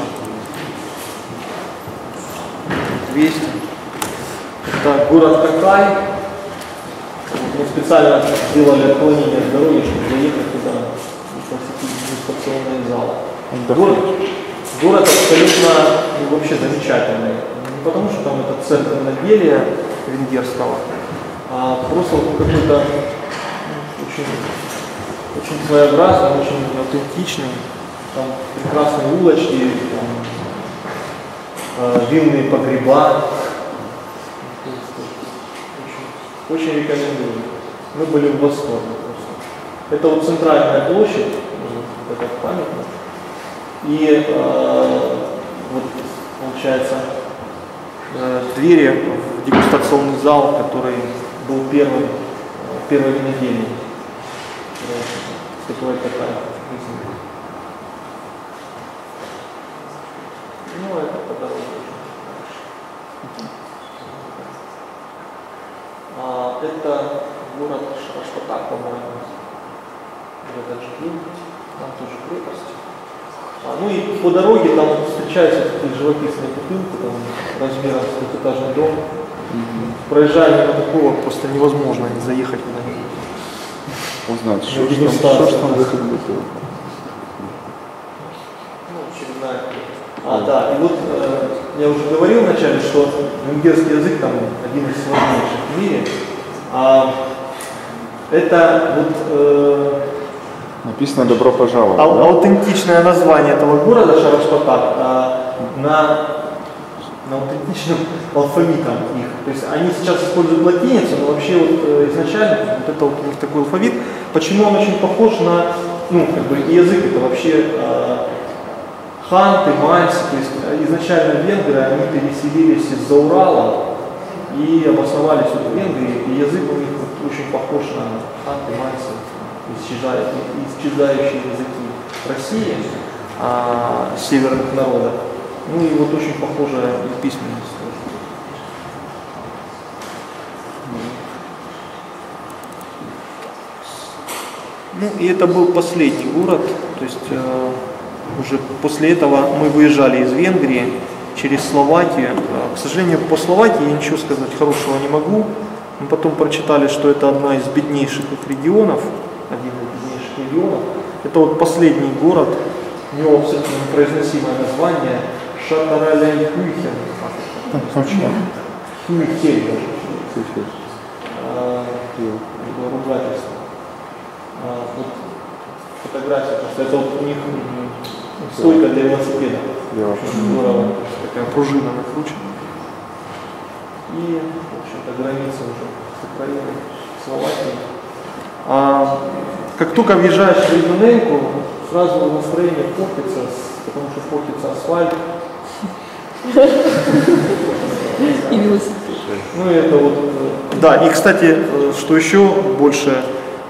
известен. Это город Какай. Мы специально сделали отклонение от дороги, чтобы заехать туда и посетить дегустационный зал. Город, город абсолютно, ну, вообще замечательный. Не потому, что там это центр наделия венгерского, а просто вот какой-то очень, очень своеобразный, очень аутентичный. Там прекрасные улочки, там, э, винные погреба. Очень, очень рекомендую. Мы были в восторге просто. Это вот центральная площадь, вот это памятник. И э, вот получается э, двери в дегустационный зал, который был первым, первой винодельней. Такая такая жизнь. Ну, это по дороге. А, это город Шараштатак, по-моему. Я даже был. Там тоже крепость. А, ну и по дороге там встречаются такие живописные бутылки, там размером с двухэтажный дом. Mm-hmm. Проезжая мимо такого просто невозможно не заехать куда-нибудь. Узнать, что ж там, что ж там в этих бутылках. Ну, очередная. А, да, и вот э, я уже говорил вначале, что венгерский язык там один из сложнейших в мире. А, это вот э, написано «Добро пожаловать». А, да? Аутентичное название этого города Шараштатак а, на, на аутентичном алфавитом их. То есть они сейчас используют латиницу, но вообще вот э, изначально вот это вот у них такой алфавит. Почему он очень похож на, ну, как бы язык, это вообще э, ханты, мальцы, то есть изначально венгры, они переселились из-за Урала и обосновались в Венгрии, и язык у них вот очень похож на ханты, мальцы, исчезающие языки России, а, северных народов. Ну и вот очень похожая письменность. Ну и это был последний город, то есть э, уже после этого мы выезжали из Венгрии через Словакию. К сожалению, по Словакии я ничего сказать хорошего не могу. Мы потом прочитали, что это одна из беднейших их регионов, один из беднейших регионов. Это вот последний город, у него абсолютно непроизносимое название Шатараляйхюйхен. Хюйхель даже. Ругательство. Вот фотография, просто это вот у них стойка для велосипеда. Здорово, такая пружина накручена. И, в общем-то, граница уже с Украиной, Словакией. А, как только въезжаешь в Ридуненку, сразу настроение портится, потому что портится асфальт. И велосипед. Ну и это вот, да, и, кстати, что еще больше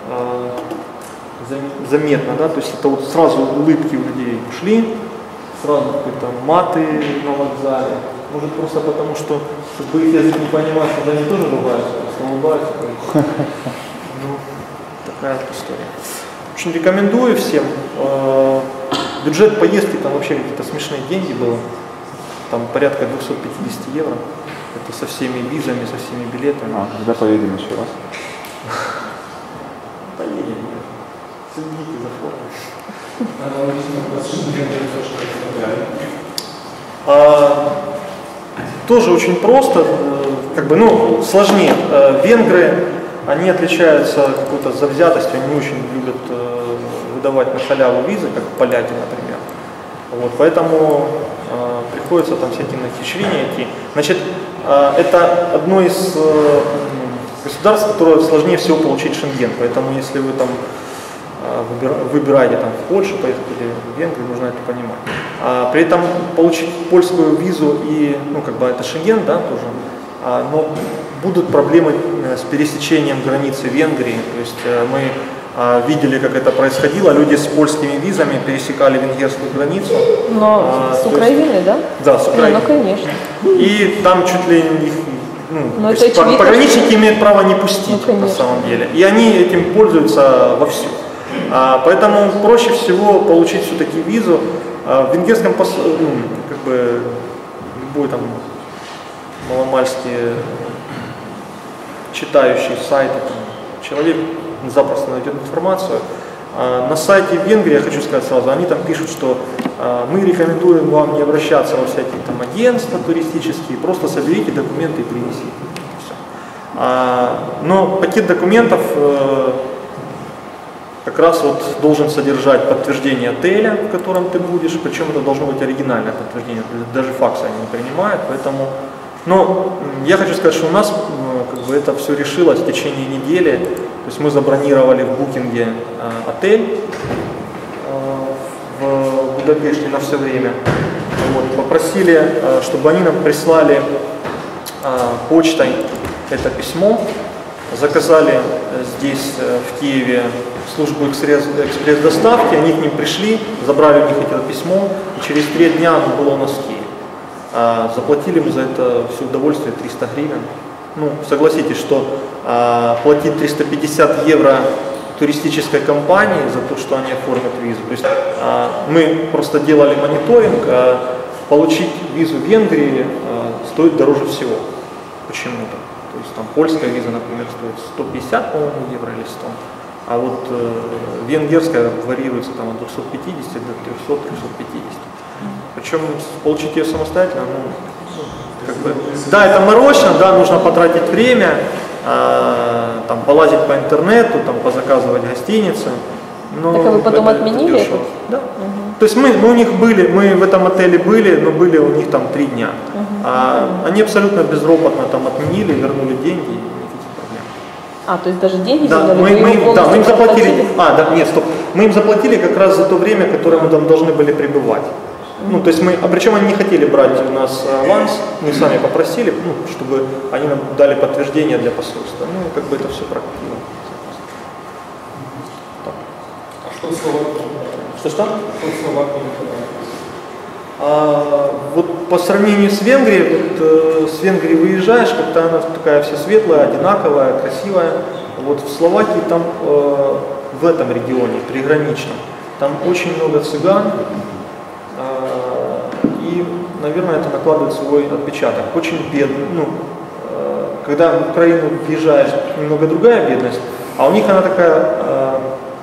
заметно, да, то есть это вот сразу улыбки у людей ушли, сразу какие-то маты на вокзале, может просто потому, что чтобы их язык не понимать, когда они тоже ругаются, просто улыбаются. Ну, такая вот история. В общем, рекомендую всем. Бюджет поездки там вообще какие-то смешные деньги было. там порядка двухсот пятидесяти евро. Это со всеми визами, со всеми билетами. А, когда поедем еще раз? Поедем. Следите за формой. А, тоже очень просто, как бы, ну, сложнее. Венгры, они отличаются какой-то завзятостью, они очень любят выдавать на халяву визы, как поляки, например. Вот, поэтому э, приходится там всякие нахищрения идти. Значит, э, это одно из э, государств, которое сложнее всего получить Шенген. Поэтому если вы там э, выбира, выбираете там, в Польшу поехать или в Венгрию, нужно это понимать. А, при этом получить польскую визу и, ну, как бы это Шенген, да, тоже, а, но будут проблемы с пересечением границы Венгрии. То есть э, мы видели, как это происходило, люди с польскими визами пересекали венгерскую границу. Но а, с Украины, есть, да? Да, с Украины. Ну, конечно. И там чуть ли их, ну, это очевидно, пограничники что... имеют право не пустить, ну, на самом деле. И они этим пользуются вовсю. А, поэтому проще всего получить все-таки визу. А, в венгерском, пос... ну, как бы, любой там маломальски читающий сайты там, человек запросто найдет информацию. А, на сайте в Венгрии, я хочу сказать сразу, они там пишут, что а, мы рекомендуем вам не обращаться во всякие там агентства туристические, просто соберите документы и принесите. Все. А, но пакет документов э, как раз вот должен содержать подтверждение отеля, в котором ты будешь, причем это должно быть оригинальное подтверждение, даже факсы они не принимают, поэтому... Но я хочу сказать, что у нас как бы, это все решилось в течение недели. То есть мы забронировали в букинге э, отель э, в Будапеште на все время. Вот, попросили, э, чтобы они нам прислали э, почтой это письмо. Заказали э, здесь, э, в Киеве, службу экспресс-доставки. Они к ним пришли, забрали у них это письмо. И через три дня оно было у нас в Киеве. А, заплатили мы за это все удовольствие триста гривен. Ну, согласитесь, что а, платить триста пятьдесят евро туристической компании за то, что они оформят визу. То есть а, мы просто делали мониторинг, а, получить визу в Венгрии а, стоит дороже всего. Почему-то. То есть там польская виза, например, стоит сто пятьдесят, по-моему, евро или сто. А вот э, венгерская варьируется там, от двухсот пятидесяти до трёхсот — трёхсот пятидесяти. Причем получить ее самостоятельно, ну, как бы, да, это морочно, да, нужно потратить время, э, там, полазить по интернету, там, позаказывать гостиницы. Но так а вы потом это, отменили это это? Да. Угу. То есть мы, мы у них были, мы в этом отеле были, но были у них там три дня. Угу. А, они абсолютно безропотно там отменили, вернули деньги. А, то есть даже деньги да, взяли, мы, мы, да, мы им заплатили. заплатили. А, да, нет, стоп. Мы им заплатили как раз за то время, которое мы там должны были пребывать. Ну, то есть мы, а причем они не хотели брать у нас аванс, мы сами попросили, ну, чтобы они нам дали подтверждение для посольства. Ну, как бы это все прокатило. А что Словакия? Что-что? Что Словакия? А, вот по сравнению с Венгрией, вот, э, с Венгрии выезжаешь, как-то она такая вся светлая, одинаковая, красивая. Вот в Словакии там, э, в этом регионе, приграничном, там очень много цыган. И, наверное, это накладывает свой отпечаток. Очень бедно. Ну, когда в Украину въезжаешь, немного другая бедность, а у них она такая,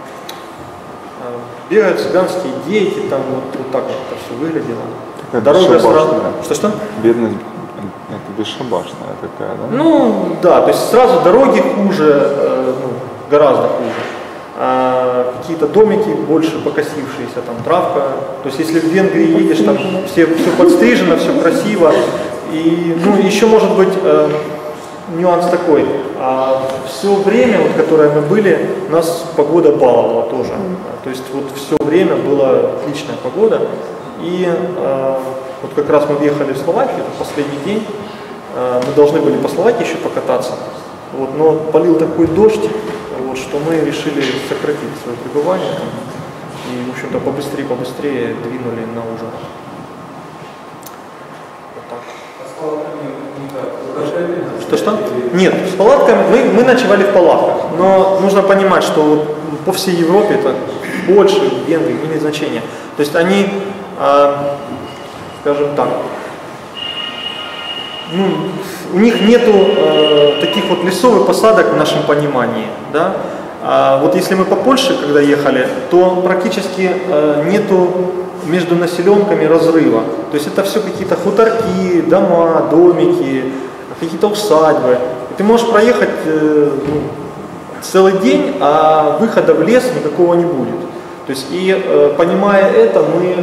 бегают цыганские дети, там вот, вот так вот это все выглядело. Такая дорога сразу. Что-что? Бедность, это бесшабашная такая, да? Ну, да, то есть сразу дороги хуже, ну, гораздо хуже. А какие-то домики больше покосившиеся, там травка. То есть если в Венгрии едешь, там все, все подстрижено, все красиво. И, ну, еще может быть э, нюанс такой. А все время, вот, которое мы были, нас погода баловала тоже. То есть вот все время была отличная погода. И э, вот как раз мы въехали в Словакию, это последний день. Э, мы должны были по Словакии еще покататься. Вот, но полил такой дождь, вот, что мы решили сократить свое пребывание и, в общем-то, побыстрее-побыстрее двинули на ужин. Вот так. Что-что? Нет, с палатками мы, мы ночевали в палатках, но нужно понимать, что вот по всей Европе, это Польша, Венгрия, не имеет значения. То есть они, э, скажем так, ну, у них нету э, таких вот лесовых посадок в нашем понимании, да. А вот если мы по Польше, когда ехали, то практически э, нету между населенками разрыва. То есть это все какие-то хуторки, дома, домики, какие-то усадьбы. И ты можешь проехать э, ну, целый день, а выхода в лес никакого не будет. То есть и э, понимая это, мы, э,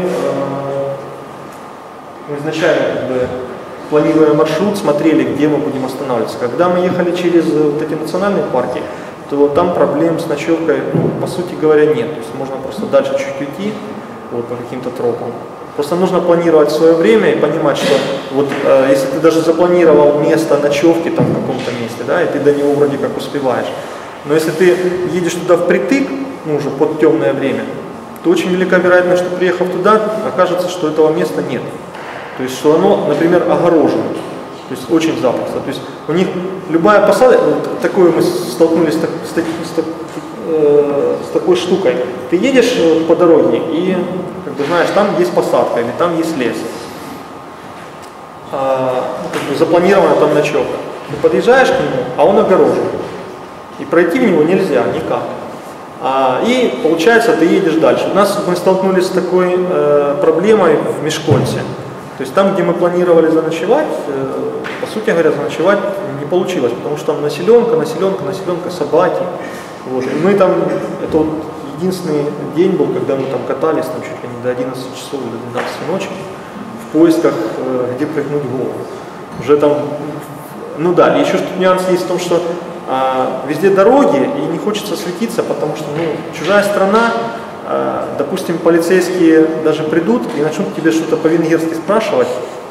мы изначально как бы, планируя маршрут, смотрели, где мы будем останавливаться. Когда мы ехали через вот эти национальные парки, то там проблем с ночевкой, ну, по сути говоря, нет. То есть можно просто дальше чуть уйти вот, по каким-то тропам. Просто нужно планировать свое время и понимать, что вот э, если ты даже запланировал место ночевки там в каком-то месте, да, и ты до него вроде как успеваешь. Но если ты едешь туда впритык, ну, уже под темное время, то очень велика вероятность, что приехав туда, окажется, что этого места нет. То есть, что оно, например, огорожено. То есть очень запросто. То есть у них любая посадка, вот такое мы столкнулись с, так, с, с, э, с такой штукой. Ты едешь по дороге и, как бы знаешь, там есть посадка или там есть лес. А, как бы запланирована там ночевка. Ты подъезжаешь к нему, а он огорожен. И пройти в него нельзя никак. А, и получается, ты едешь дальше. У нас мы столкнулись с такой э, проблемой в Мешкольце. То есть там, где мы планировали заночевать, э, по сути говоря, заночевать не получилось, потому что там населенка, населенка, населенка, собаки. Вот. И мы там, это вот единственный день был, когда мы там катались, там чуть ли не до одиннадцати часов или до двенадцати ночи, в поисках, э, где прыгнуть в голову. Уже там, ну да, и еще что нюанс есть в том, что а, везде дороги, и не хочется светиться, потому что, ну, чужая страна, допустим, полицейские даже придут и начнут тебе что-то по-венгерски спрашивать,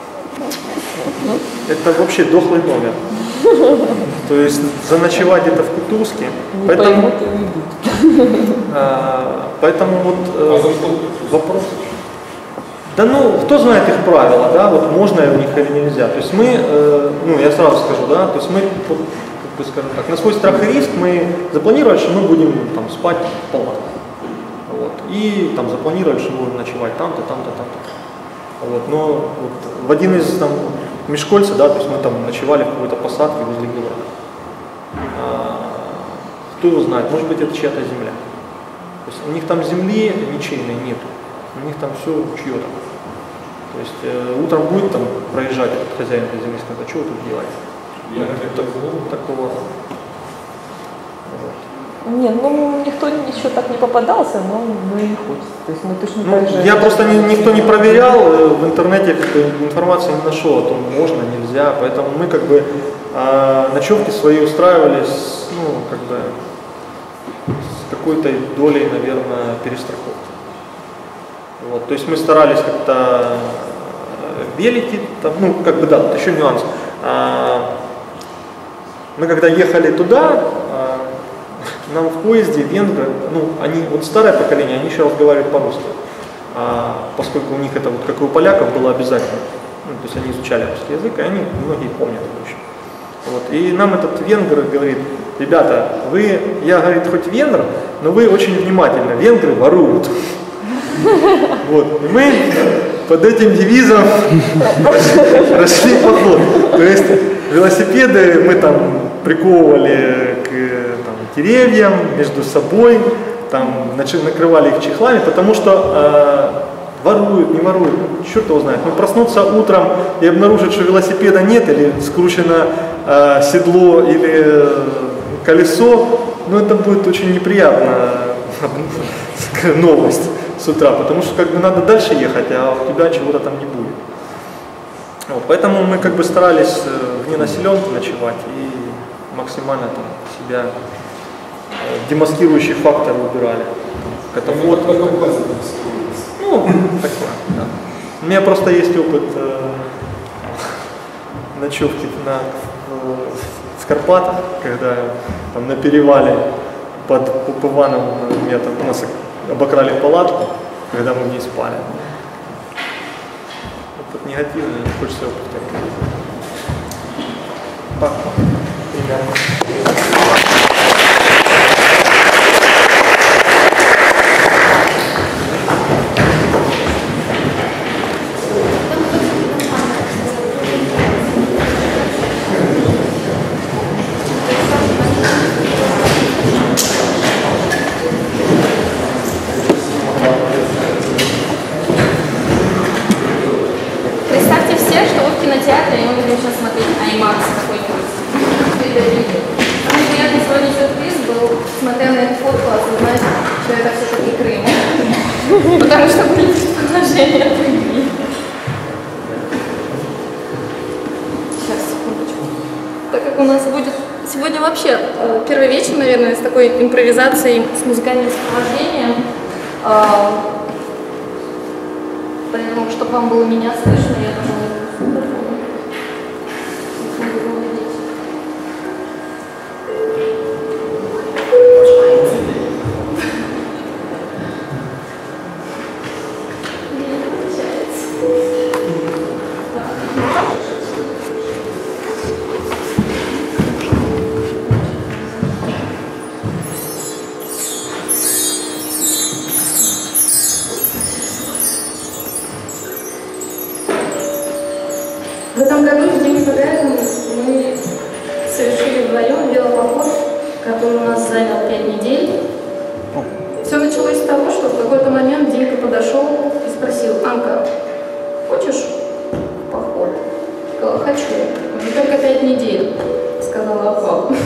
это вообще дохлый номер. То есть заночевать где-то в Кутузке. Не поэтому, поймут и уйдут. а, поэтому вот А за что? вопрос. Да ну, кто знает их правила, да, вот можно у них или нельзя. То есть мы, э, ну я сразу скажу, да, то есть мы, вот, как бы скажем так, на свой страх и риск мы запланировали, что мы будем там спать в палатках. Вот. И там запланировали, что будем ночевать там-то, там-то, там-то. Вот. Но вот, в один из там Мешкольца, да, то есть мы там ночевали в какой-то посадке возле города. А, кто его знает, может быть это чья-то земля. То есть у них там земли ничейной нету, у них там все чье-то. То есть э, утром будет там проезжать этот хозяин этой земли, сказать, а что вы тут делаете? Я так, такого. Нет, ну никто еще так не попадался, но ну, и не хочется. То есть мы точно Ну, так же. я просто не, никто не проверял, в интернете информации не нашел о том, можно, нельзя, поэтому мы как бы э, ночевки свои устраивали с, ну, как бы, с какой-то долей, наверное, перестраховки. Вот, то есть мы старались как-то велики, там, ну, как бы, да, вот еще нюанс. А, мы когда ехали туда, а, нам в поезде венгры, ну, они, вот старое поколение, они еще разговаривают по-русски, а, поскольку у них это, вот, как и у поляков, было обязательно. Ну, то есть они изучали русский язык, и они, многие помнят это еще. Вот, и нам этот венгр говорит, ребята, вы, я, говорит, хоть венгр, но вы очень внимательны, венгры воруют. Вот, и мы под этим девизом прошли поход. То есть велосипеды мы там приковывали к там, деревьям, между собой, там, накрывали их чехлами, потому что э, воруют, не воруют, ну, черт его знает. Ну, проснуться утром и обнаружить, что велосипеда нет, или скручено э, седло, или э, колесо, ну это будет очень неприятная новость с утра, потому что как бы надо дальше ехать, а у тебя чего-то там не будет. Вот, поэтому мы как бы старались вне населенки ночевать и максимально там себя демаскирующие факторы убирали. Это вот. Ну, такое, да. У меня просто есть опыт э, ночевки на, в, в Карпатах, когда там на перевале под Пупываном меня там, у нас обокрали палатку, когда мы в ней спали. Опыт негативный, не хочется его повторить. Так, и Крыма, потому что были предположения другие. Сейчас, секундочку. Так как у нас будет сегодня вообще первый вечер, наверное, с такой импровизацией, с музыкальным сопровождением, поэтому, чтобы вам было меня слышно, я должна... В этом году в День Гагрина мы совершили вдвоем велопоход, который у нас занял пять недель. Все началось с того, что в какой-то момент Димка подошел и спросил: «Анка, хочешь в поход?» Я сказала: «Хочу. Уже только пять недель», — сказала папа.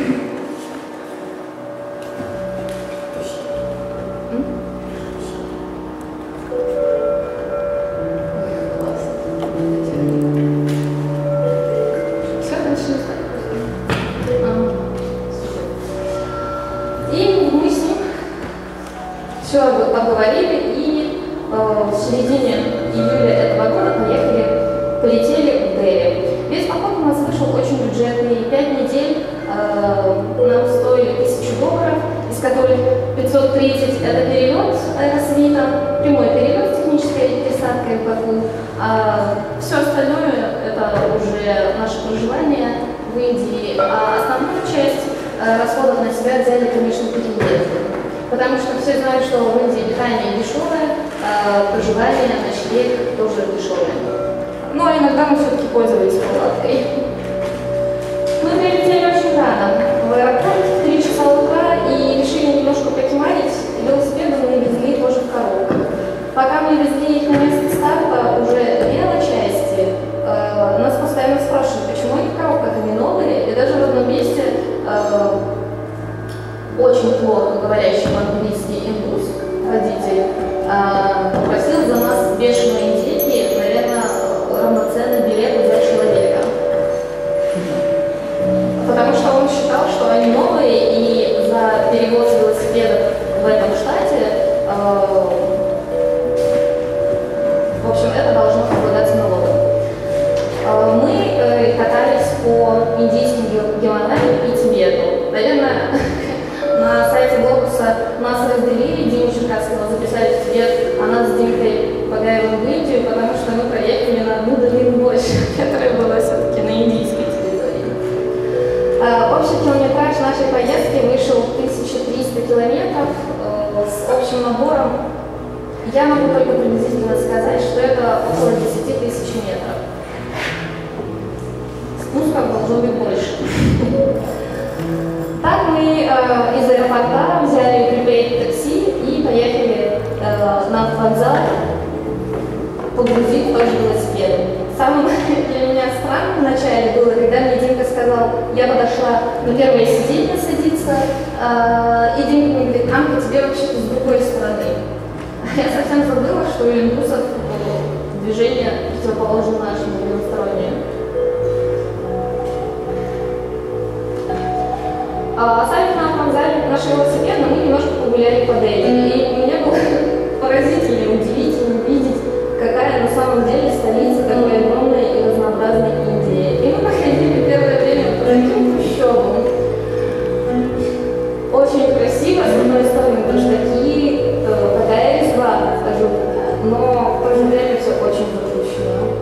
Все обговорили, и э, в середине июля этого года поехали, полетели в Дели. Весь поход у нас вышел очень бюджетный. Пять недель э, нам стоили тысячу долларов, из которых пятьсот тридцать это перелет аэросвита, прямой перелет с технической пересадкой в Баку. А все остальное это уже наше проживание в Индии. А основную часть э, расходов на себя взяли, конечно, переезды. Потому что все знают, что в Индии питание дешевое, а проживание, ночлег тоже дешевое. Но иногда мы все-таки пользовались палаткой. Мы прилетели очень рано. В аэропорт в три часа утра и решили немножко покемарить. Велосипеды мы везли тоже в коробках. Пока мы везли их на место старта, уже велочасти, э, нас постоянно спрашивают, почему они в коробках, они новые. И даже в одном месте э, очень плохо говорящий по-английски индус, водитель, а, попросил за нас бешеные деньги, наверное, равноценный билет за человека. Потому что он считал, что они новые, и за перевоз велосипедов в этом штате, а, в общем, это должно облагаться налогом. А, мы э, катались по индийским Гималаям и Тибету. Наверное, на сайте Глобуса нас разделили, Диму Черкасского записали в Тибет, а нас с Димкой Багаевым в Индию, потому что мы проехали на одну долину больше, которая была все-таки на индийской территории. А, общий километраж нашей поездки вышел тысяча триста километров э, с общим набором. Я могу только приблизительно сказать, что это около десять тысяч метров. Спусков должно быть больше. Так мы э, из аэропорта взяли prepaid такси и поехали э, на вокзал погрузить тоже велосипед. Самым для меня странным вначале было, когда мне Димка сказал, я подошла на первое сиденье садиться, э, и Димка мне говорит: «Анка, тебе вообще-то с другой стороны». Я совсем забыла, что у индусов движение противоположно нашему, левостороннее. А сами нам взяли наш велосипед, но мы немножко погуляли по Дели. И мне было поразительно и удивительно видеть, какая на самом деле столица такой огромной и разнообразной Индии. И мы походили первое время по таким трущобам. Очень красиво, с одной стороны, потому что такие, такая резьба, скажу, но в то же время все очень запущено.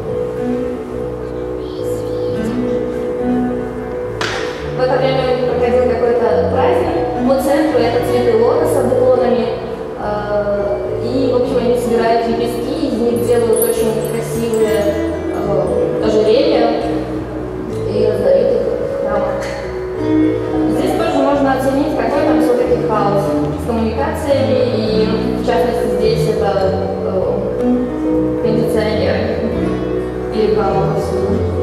В это время проходил какой-то праздник, по центру это цветы лотоса бутонами, э, и, в общем, они собирают лепестки, из них делают очень красивые э, ожерелья и раздают их в храмах. Здесь тоже можно оценить, какой там все-таки хаос с коммуникациями, и, в частности, здесь это э, кондиционер и реклама повсюду.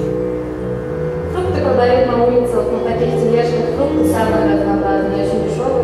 Продают на улице вот на таких тележках фрукты самые разнообразные, очень дешевые.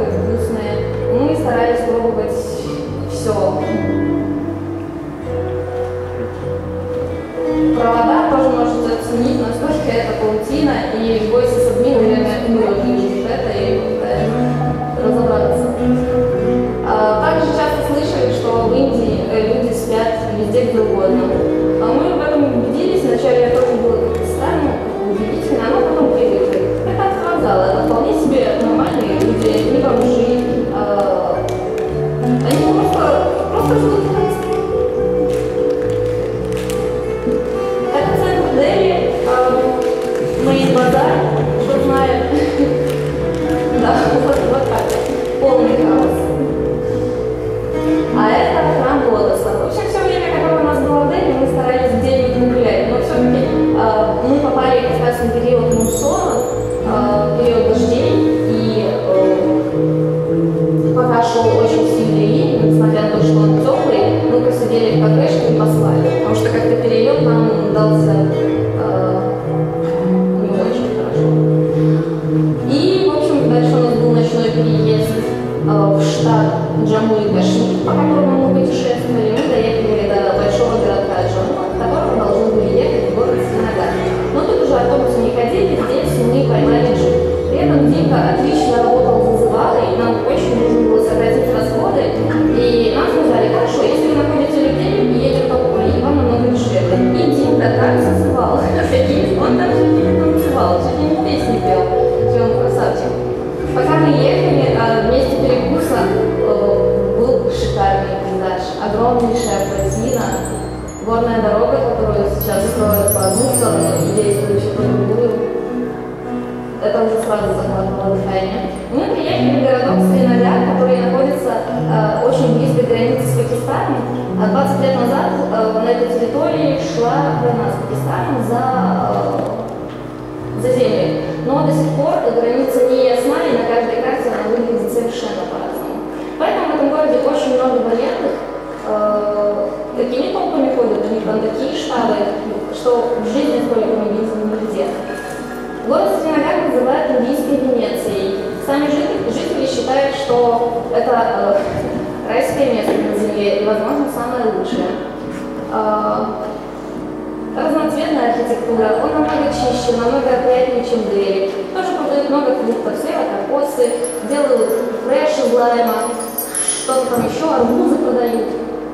в штат Джамму и Кашмир, по которому мы путешествовали. Мы доехали до большого городка Джамму, от которого должны были ехать в город Сринагар. Но тут уже автобусы не ходили, здесь мы поймали джип. При этом Димка отлично работал зазывалой, нам очень нужно было сократить расходы. И нам сказали, хорошо, если вы находите людей и едем толпой, вам намного дешевле. И Димка так зазывал, он даже не танцевал, чуть ли не песни пел, что он красавчик. Пока мы ехали, в месте перекуса был шикарный пейзаж, огромнейшая плотина, горная дорога, которую сейчас строят по одну сторону и действующую по другую. Это уже сразу захватывало дыхание. Мы приехали в городок Сринагар, который находится э, очень близко к границе с Пакистаном. А двадцать лет назад э, на этой территории шла война с Пакистаном за, э, за земли. Но до сих пор граница не ясна, и на каждой карте она выглядит совершенно по-разному. Поэтому в этом городе очень много военных. Э, такими толпами ходят, у них там такие штабы, что в жизни столько не видели нигде. Город Сринагар называют индийской Венецией. Сами жители, жители считают, что это э, райское место на земле и, возможно, самое лучшее. Э, разноцветная архитектура, он намного чище, намного приятнее, чем Дели. Тоже продают много фруктов, слева кокосы, делают фреш из лайма, что-то там еще, арбузы продают.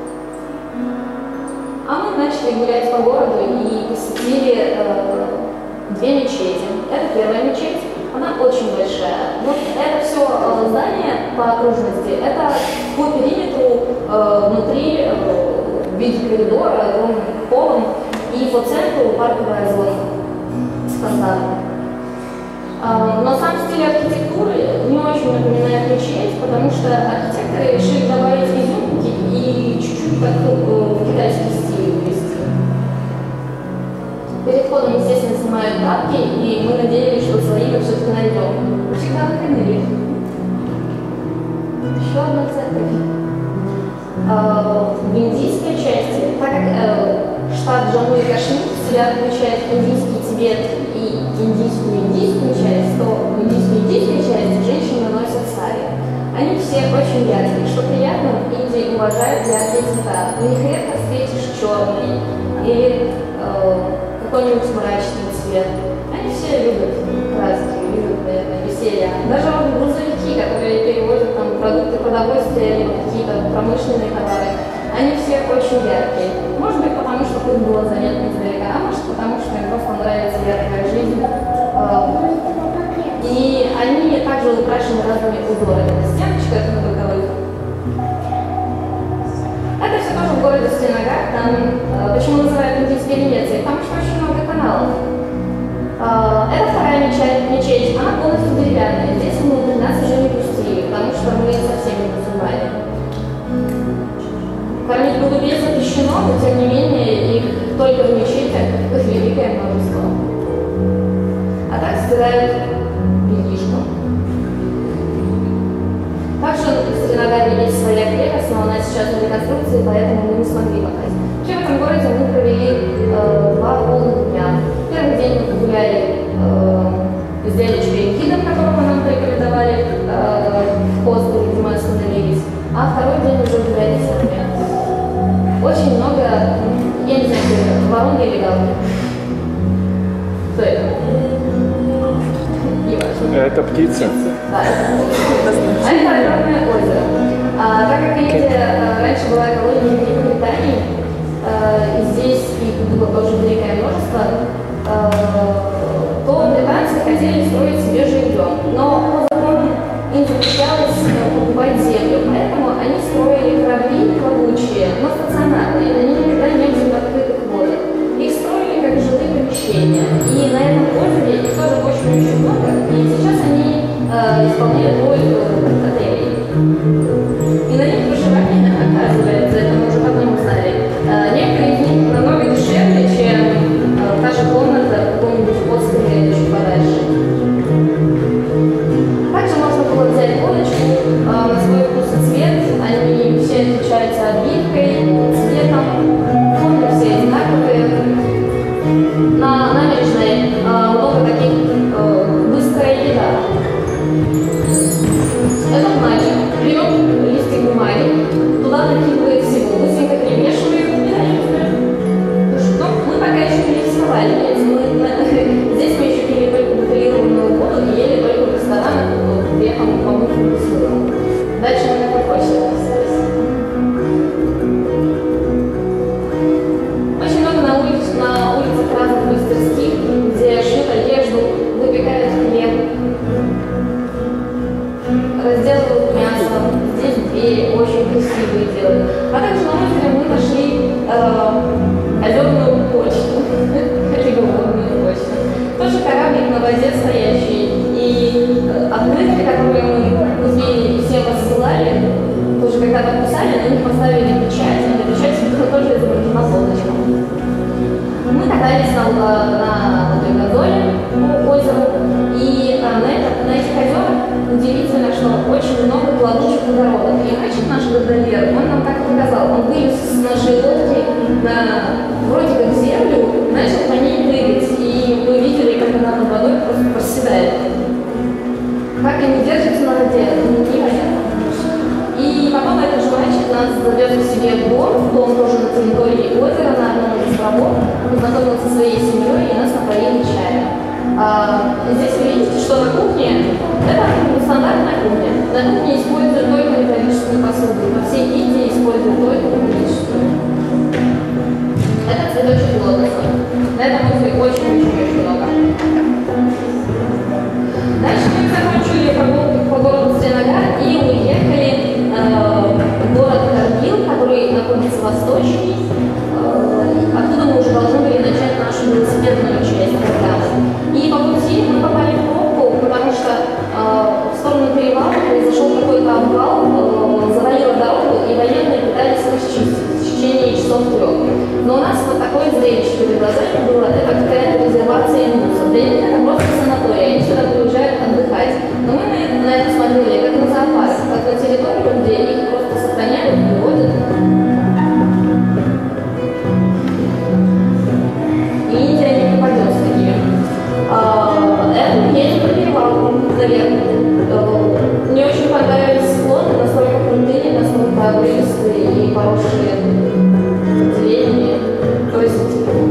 А мы начали гулять по городу и посетили э, две мечети. Это первая мечеть, она очень большая. Вот это все э, здание по окружности, это по периметру э, внутри э, в виде коридора, огромным полом, и по центру парковая зона с фонтаном. Э, но сам стиль архитектуры не очень напоминает мечеть, потому что архитекторы решили добавить изюминки и чуть-чуть как э, китайский стиль ввести. Перед входом, естественно, снимают тапки, и мы надеялись, что свои мы все-таки найдем. Всегда находили. Еще одна церковь. В индийской части, так как штат Джамму и Кашмир себя включает индийский Тибет и индийскую индийскую часть, то в индийскую индийскую часть женщины носят сари. Они все очень яркие, что приятно, в Индии уважают яркие цвета. У них редко встретишь черный или какой-нибудь мрачный цвет. Они все любят краски, любят, наверное, веселье. Даже вот грузовики, которые перевозят там продукты продовольствия или какие-то промышленные товары, они все очень яркие. Может быть, потому что тут было заметно издалека, а может потому что им просто нравится яркая жизнь. И они также украшены разными узорами на стеночках, на боковых. Это все тоже в городе Сринагар. Там, э, почему называют индийской Венецией? Потому что очень много каналов. Э, это вторая мечеть, мечеть, она полностью деревянная. Здесь внутрь нас уже не пустили, потому что мы совсем не мусульмане. Кормить голубей запрещено, но тем не менее их только в мечетях их великое множество. А так собирают бельишко. Также в Сринагаре есть своя крепость, но она сейчас в реконструкции, поэтому мы не смогли попасть. Вообще в этом городе мы провели э, два полных дня. Первый день мы гуляли э, с дядечкой Гидом, которого нам порекомендовали э, в хостеле, где мы остановились, а второй день уже гуляли сами. Очень много, я не знаю, вороны или галки. Кто это? Это птица? Да, это огромное озеро. А, так как Индия раньше была колонией Великобритании, а, и здесь их было тоже великое множество, а, то британцы хотели строить себе жилье. Но по закону им запрещалось покупать землю, поэтому они строили корабли плавучие, но стационарные, они никогда не были в открытых водах. Их строили как жилые помещения, и на этом озере их тоже очень-очень много, и сейчас они э, исполняют роль отелей. И на них проживание, оказывается, это мы уже потом узнали, э, некоторые из них намного дешевле, чем э, та же комната в каком-нибудь хостеле или чуть подальше. Также можно было взять лодочку э, на свой вкус и цвет, они все отличаются отбивкой, цветом, формы все одинаковые. На набережной э, много таких э, быстрая еда. Это значит, и делать. А также на озере мы нашли э, озерную почту, либо водную почту. Тоже кораблик на воде стоящий. И э, открытки, которые мы музеи всем рассылали, тоже когда подписали, на них поставили печать, и на печати было тоже изображена лодочка. Мы катались на, на этой газоне по озеру, и а, на, это, на этих озерах удивительно, что очень много плавучих водородов. И мальчик наш Годолер, он нам так и показал, он вылез с нашей лодки на вроде как землю, начал по ней прыгать, и мы видели, как она под водой просто проседает. Как они держатся на воде, непонятно. И потом этот же мальчик нас завез к себе в дом, в дом тоже на территории озера, на одном из островов, познакомился со своей семьей и нас напоили чаем. А, здесь вы видите, что на кухне, это стандартная кухня, на кухне используют только металлическую посуду, во всей Индии используют только металлическую. Это цветочек лотоса. На этом озере очень-очень много. Дальше мы закончили прогулку по городу Сринагар и уехали в город Каргил, который находится восточнее, оттуда мы уже должны были начать нашу велосипедную часть программы. И по пути мы попали в пробку, потому что в сторону перевала произошел какой-то обвал, завалило дорогу, и военные пытались расчистить в течение часов трех. Но у нас вот такое зрелище перед глазами было, это какая-то резервация индусов. Для них это просто санатория, они сюда приезжают отдыхать. Но мы на это смотрели как на зоопарк, как на территорию, где их просто сохраняют и выводят. И Индия не попадет в такие. Это едем по перевалу наверх. Мне очень понравились склоны, настолько крутые, настолько обрывистые и поросшие деревьями. То есть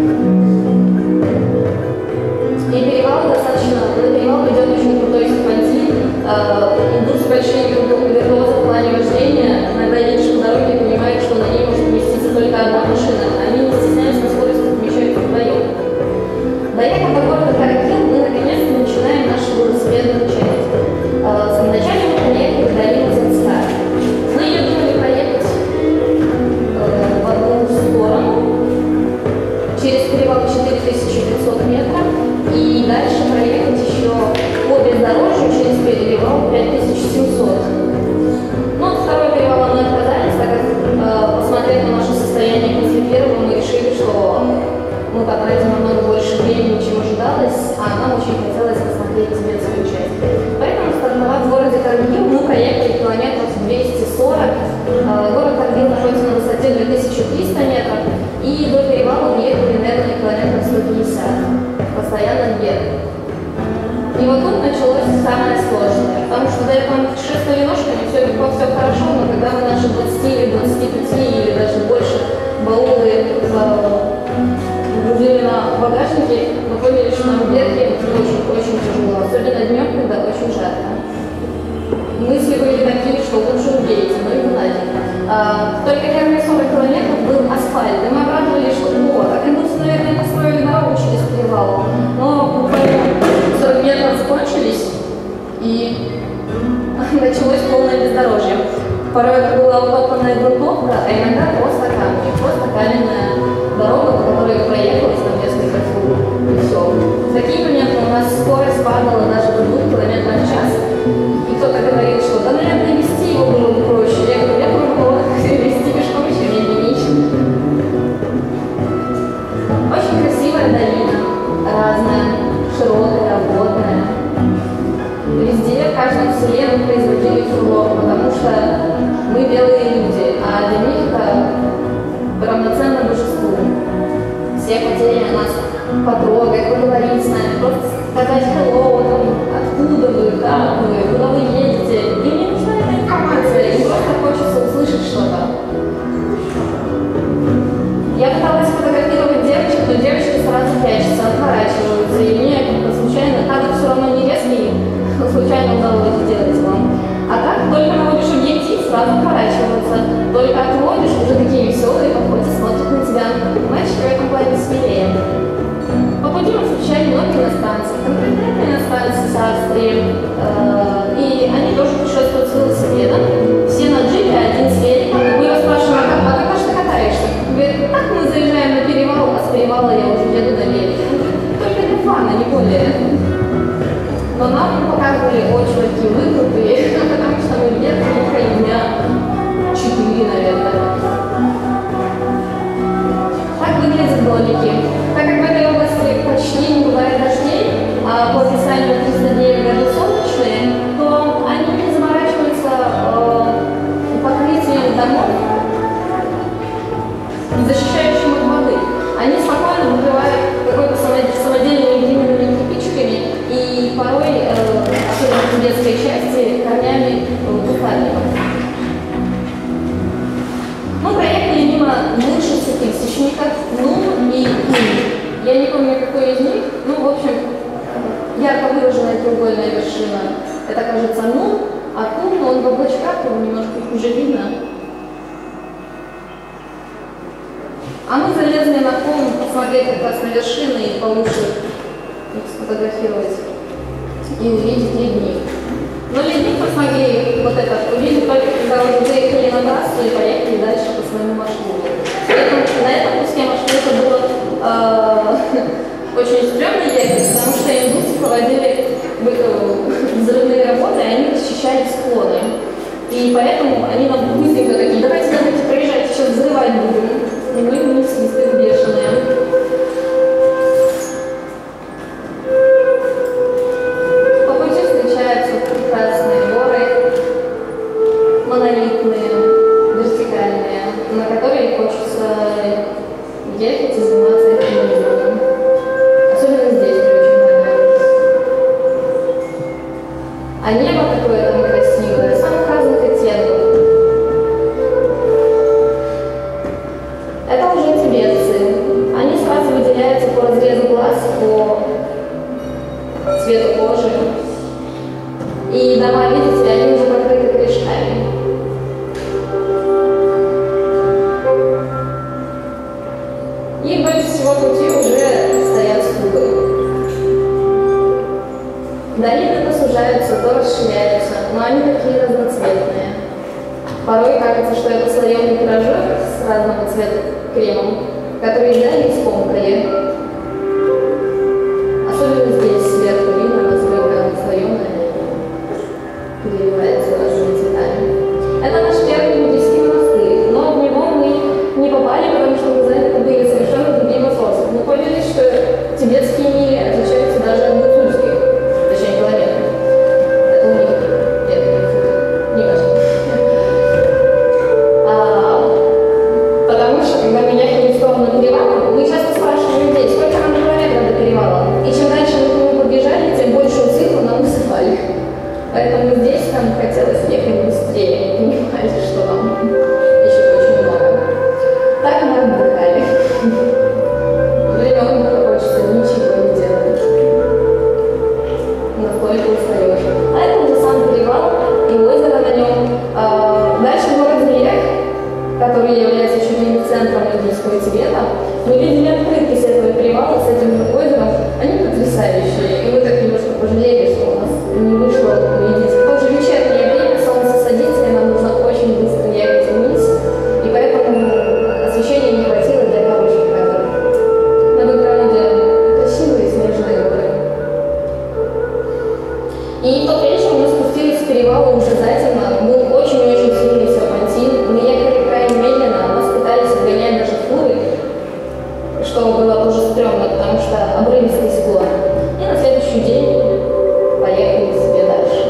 и перевал достаточно, на перевал идет очень крутой серпантин. Индусы большие виртуозы в плане вождения. Иногда едешь по дороге и понимаешь, что на ней может вместиться только одна машина. Они не стесняются на скорости помещаются вдвоем. Доехав до города Каргил, мы наконец-то начинаем нашу велосипедную часть. Вначале мы проехали в долину Занскар. Мы ее думали проехать в одну сторону, через перевал четыре тысячи пятьсот метров, и дальше проехать еще по бездорожью через перевал пять тысяч семьсот. Но от второго перевала мы отказались, так как, э, посмотрев на наше состояние после первого, мы решили, что мы потратим намного больше времени, чем ожидалось, а нам очень хотелось посмотреть тибетскую часть. Поэтому, стартовав в городе Каргил, мы проехали километров двести сорок. Э, город Каргил находится на высоте две тысячи триста метров, и до перевала уехали, наверное, километров сто пятьдесят. Постоянно вверх. И вот тут началось самое сложное, потому что до этого мы путешествовали ножками, все легко, все хорошо, но когда мы наши двадцать или двадцать пять или даже больше баулы грузили на багажнике, мы поняли, что нам вверх ехать очень-очень тяжело, особенно днем, когда очень жарко. Мысли были такие, что лучше убейте, но и гнать. А, только первые сорок километров был асфальт, и мы обрадовались, что о, так индусы, наверное, построили дорогу через перевал. Но буквально сорок метров закончились, и началось полное бездорожье. Порой это была утоптанная грунтовка, а иногда просто камни, просто каменная дорога, по которой проехалась там несколько фур, и все. В такие моменты у нас скорость падала даже до двух километров в час, и кто-то говорил, что да, наверное, вести его было бы проще. Я говорю, я пробовала вести пешком еще медленнее. Очень красивая долина, разная, широкая, водная. Везде, в каждом селе мы производили фурор, потому что мы белые люди, а для них это равноценно божеству. Все хотели нас потрогать, поговорить с нами, просто сказать hello, там, откуда вы, как вы, куда вы едете. Им не нужна эта информация, им просто хочется услышать что-то. Я пыталась фотографировать девочек, но девочки сразу прячутся, отворачиваются, и мне как-то случайно, кадр все равно не резкий, случайно удалось сделать вам. А так, только наводишь объектив, сразу отворачиваются. Только отводишь, уже такие веселые, подходят, смотрят на тебя. Мальчики в этом плане смелее. По пути мы встречали многих иностранцев, конкретно иностранцы с Австрии. Э, и они тоже путешествуют с велосипедом. Все на джипе, один с великом. Мы машина. Это кажется ну, а тун, но он в облачках, его немножко хуже видно. А мы залезли на холм посмотреть как раз на вершины и получше их сфотографировать и увидеть ледник. Но ледник мы смогли вот этот увидеть только когда уже заехали на трассу и поехали дальше по своему маршруту. Поэтому на этом куске маршрута было э, очень стрёмно ехать, потому что индусы проводили взрывные работы, и они расчищали склоны. И поэтому они нам быстренько такие: давайте, давайте, проезжайте, сейчас взрывать будем. И мы вниз свисты бешеные. По пути встречаются прекрасные горы, монолитные, вертикальные, на которые хочется ехать и заниматься этим делом. Особенно здесь, где очень понравилось. А небо такое там красивое, самых разных оттенков. Это уже тибетцы. Они сразу выделяются по разрезу глаз, по цвету кожи. И дома, видите, они уже покрыты корешками. И вдоль всего пути уже стоят ступы. Долины то сужаются, то расширяются, но они такие разноцветные. Порой кажется, что это слоеный пирожок с разного цвета кремом, который едали и скомкали. Особенно здесь сверху видно, насколько слоеное переливается разными цветами. Это наш первый буддийский монастырь, но в него мы не попали, потому что мы за это были совершенно другие вопросы. Мы поняли, что тибетские мили отличаются даже от гуцульских, точнее километров. Это у них. Нет, не важно. Потому что, когда мы ехали в сторону перевала, мы часто спрашивали людей, сколько нам километров до перевала. И чем дальше мы к нему подбежали, тем большую цифру нам называли. Поэтому здесь нам хотелось ехать быстрее, понимали, что нам еще очень много. Так мы отдыхали. Время отдыха хочется ничего не делать. Настолько устаешь. А это уже сам перевал и озеро на нем. А дальше город Змеек, который является чуть ли не центром индийского Тибета. Мы видели открытки с этого перевала, с этим же озером. Они потрясающие. И мы так немножко пожалели, что у нас не вышло увидеть. В то же вечернее время солнце садится, и нам нужно очень быстро ехать вниз. И поэтому освещения не хватило для хороших кадров. На бэкграунде красивые снежные горы. И в тот вечер мы спустились с перевала уже затемно. Был очень-очень сильный серпантин. Мы ехали крайне медленно, нас пытались обгонять даже фуры, что было тоже стрёмно, потому что обрывистый склон. И на следующий день поехали себе дальше.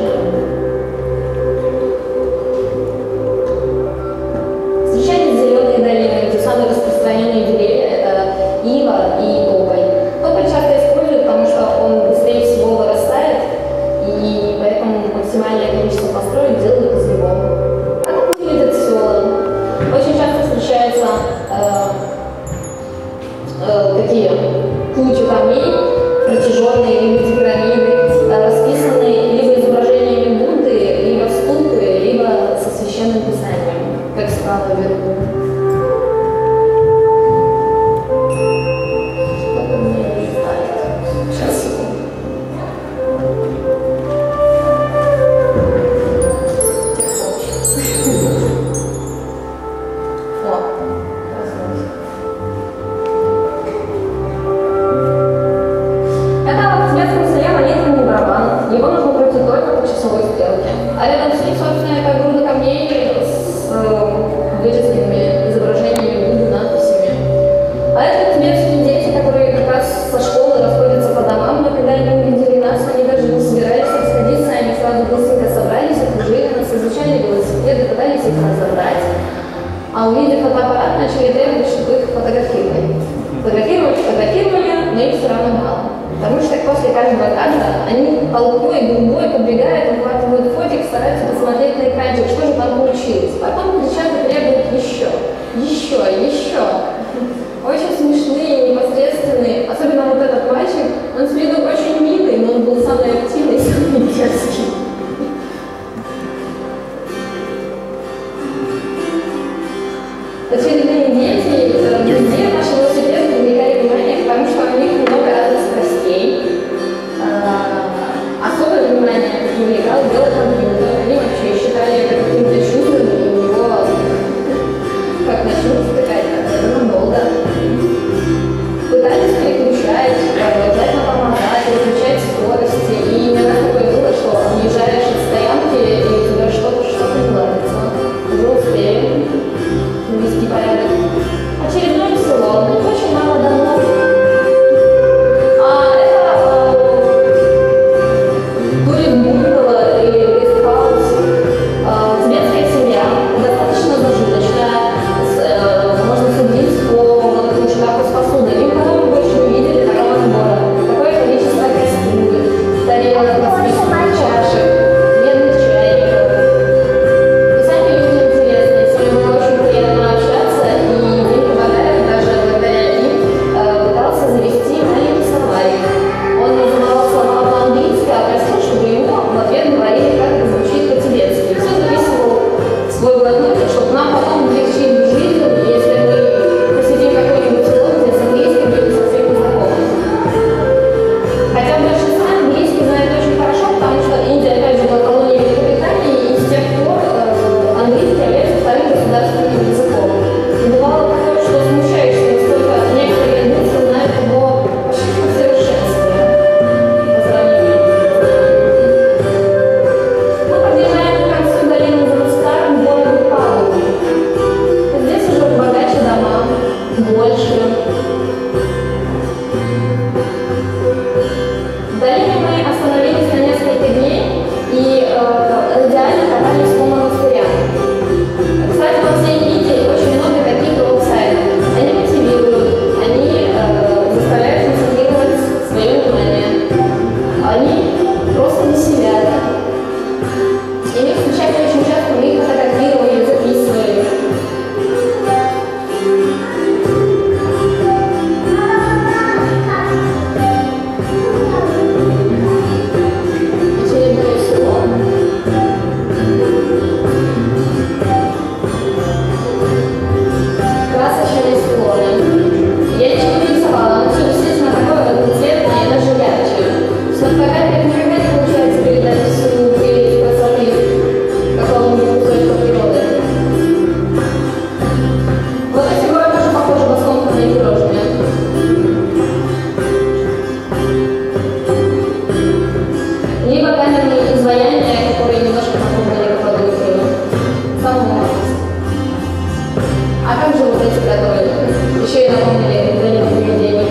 Встречались зеленые долины, где самые распространенные деревья — это ива и тополь. Тополь часто используют, потому что он быстрее всего вырастает, и поэтому максимальное количество построек делают из него. А как выглядят села? Очень часто встречаются э, э, такие кучи камней, протяженные либо пирамиды, э, расписанные либо изображениями Будды, либо ступы, либо со священным писанием, как справа вверху. Что-то мне не знает. Сейчас, секунду. Его нужно пройти только по часовой стрелке. А рядом с ним, собственно, это груда камней с э, вырезанными изображениями Будды, надписями. А это тибетские дети, которые как раз со школы расходятся по домам, но когда они увидели нас, они даже не собирались расходиться, они сразу быстренько собрались, окружили нас, изучали велосипеды, пытались их разобрать. А увидев фотоаппарат, начали требовать, чтобы их фотографировали. Фотографировали, фотографировали, но их все равно мало. Потому что после каждого кадра они толпой, гурьбой подбегают, ухватывают фотик, стараются посмотреть на экранчик, что же там получилось. Потом кричат и требуют еще, еще, еще. Очень смешные, непосредственные. Особенно вот этот мальчик, он с виду очень милый, но он был самый активный, самый дерзкий. Очередные дети, везде наши велосипеды привлекали внимание, потому что у них много разных скоростей. Особое внимание привлекал белый компьютер. Они вообще считали это каким-то чудом, и у него как начнут скакать, это надолго. Пытались переключать, обязательно помогать, выключать скорости. И не раз такое было, что уезжаешь от стоянки, и у тебя что-то что-то не ладится. Уже успеем навести порядок. Очередное село, очень мало домов. А это будет бунгало или гестхаус. Тибетская семья, достаточно зажиточная, можно судить по вот этому шкафу с посудой. Никого мы больше не видели такого набора. Такое количество кастрюль, тарелок, расписанных чашек, медных чайников. И сами люди интересные, с ними было очень приятно общаться, и Димка Багаев даже благодаря им пытался завести маленький словарик. Он называл слова по-английски, а просил, чтобы ему в ответ говорили, как это звучит по-тибетски. Все записывал в свой блокнотик, чтобы нам потом облегчить жизнь, если мы посетим какой-нибудь село, где с английским люди совсем не знакомы. Хотя большинство английский знает очень хорошо, потому что Индия, опять же, была колонией Великобритании, и с тех пор э, английский является вторым государственным языком. И бывало такое, что смущаешься, насколько некоторые индусы знают его почти в совершенстве по сравнению. Мы подъезжаем к концу долины за старым городом Палу. Здесь уже богаче дома, больше. В долине мы остановились на несколько дней и э, идеально катались по монастырям. Кстати, во всей Индии очень много таких роуд-сайтов. Они мотивируют, они э, заставляют концентрировать свое внимание. Они просто веселят. И мы встречали очень часто, мы их фотографировали, записывали. Очередное село. Красочные склоны. Я ничего не рисовала, но все действительно такое разноцветное и даже ярче. С фотографией никогда не получается передать всю прелесть красоты какого-нибудь кусочка природы. Вот эти горы тоже похожи на скомканные пирожные. Либо каменные изваяния, которые немножко напомнили Каппадокию. Самому молодец. А как же вот эти, которые еще и напомнили долину привидений?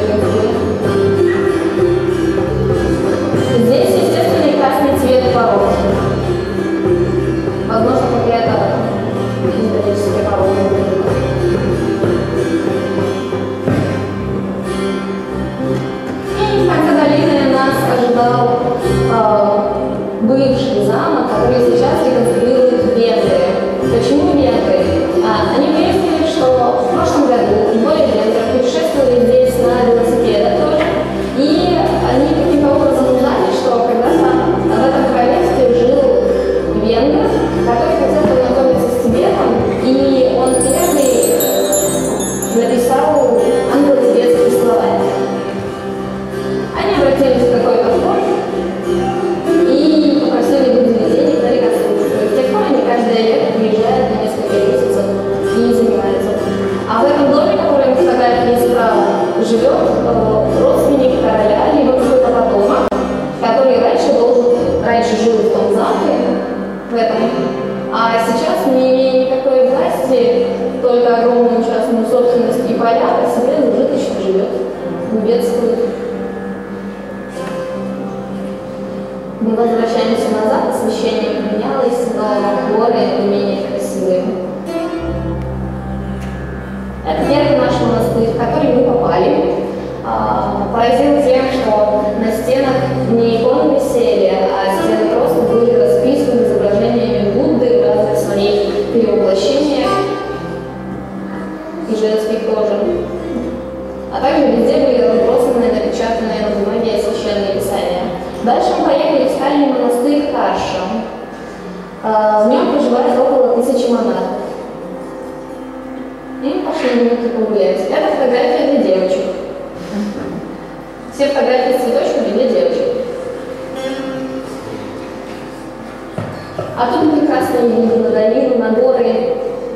Здесь естественный красный цвет пород. Возможно, какая-то металлическая порода. И в конце долины нас ожидал э, бывший замок, который сейчас реконструируют венгры. Почему венгры? А, они выяснили, что в прошлом году двое венгров путешествовали здесь на велосипедах тоже, и они каким-то образом узнали, что когда-то в этом королевстве жил венгр, который хотел познакомиться с Тибетом, и он первый э, написал англо-тибетский словарь. Они обратились в какой-то фонд и попросили выделить денег на реконструкцию. С тех пор они каждое лето приезжают на несколько месяцев и занимаются. А в этом доме, который мы фотографии справа, живет э, родственник короля, либо какой-то потомок, который раньше должен, раньше жил в том замке, в этом, а сейчас, не имея никакой власти, только огромную частную собственность и поля, по себе зажиточно живет, не бедствует. Мы возвращаемся назад, освещение поменялось, но горы не менее красивые. Это первый наш монастырь, в который мы попали. Поразил тем, что на стенах не иконы висели, а стены просто были расписаны изображениями Будды в разных своих перевоплощениях и женских тоже. А также везде были разбросаны, напечатанные на бумаге священные писания. Дальше мы поехали в скальный монастырь Харша. В нем проживает около тысячи монахов. И мы минуты погулять. Это фотография для девочек. Все фотографии с цветочками для девочек. А тут прекрасные виды на долину, на горы.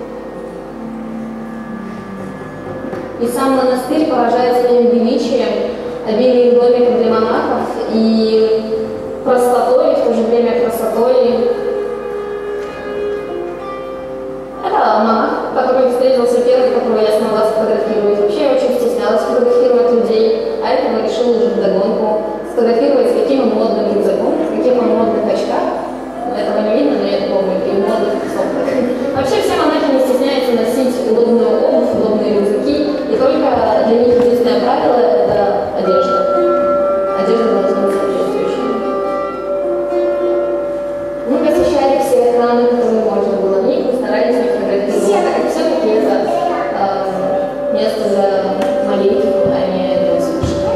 И сам монастырь поражает своим величием, обилием домиков для монахов и простотой, в то же время красотой. Это монах, который встретился первый, которого я смогла сфотографировать. Вообще я очень стеснялась фотографировать людей, а этого решила уже вдогонку сфотографировать с каким он модным рюкзаком, в каких он модных очках. Этого не видно, но я это помню, и в модных софтах. Вообще все монахи не стесняются носить удобную обувь, удобные рюкзаки, и только для них единственное правило – это одежда. Одежда должна быть соответствующей. Мы посещали все храмы, которые можно было в них, мы старались не фотографировать, так как все-таки это э, место для молитв, а не для слушания.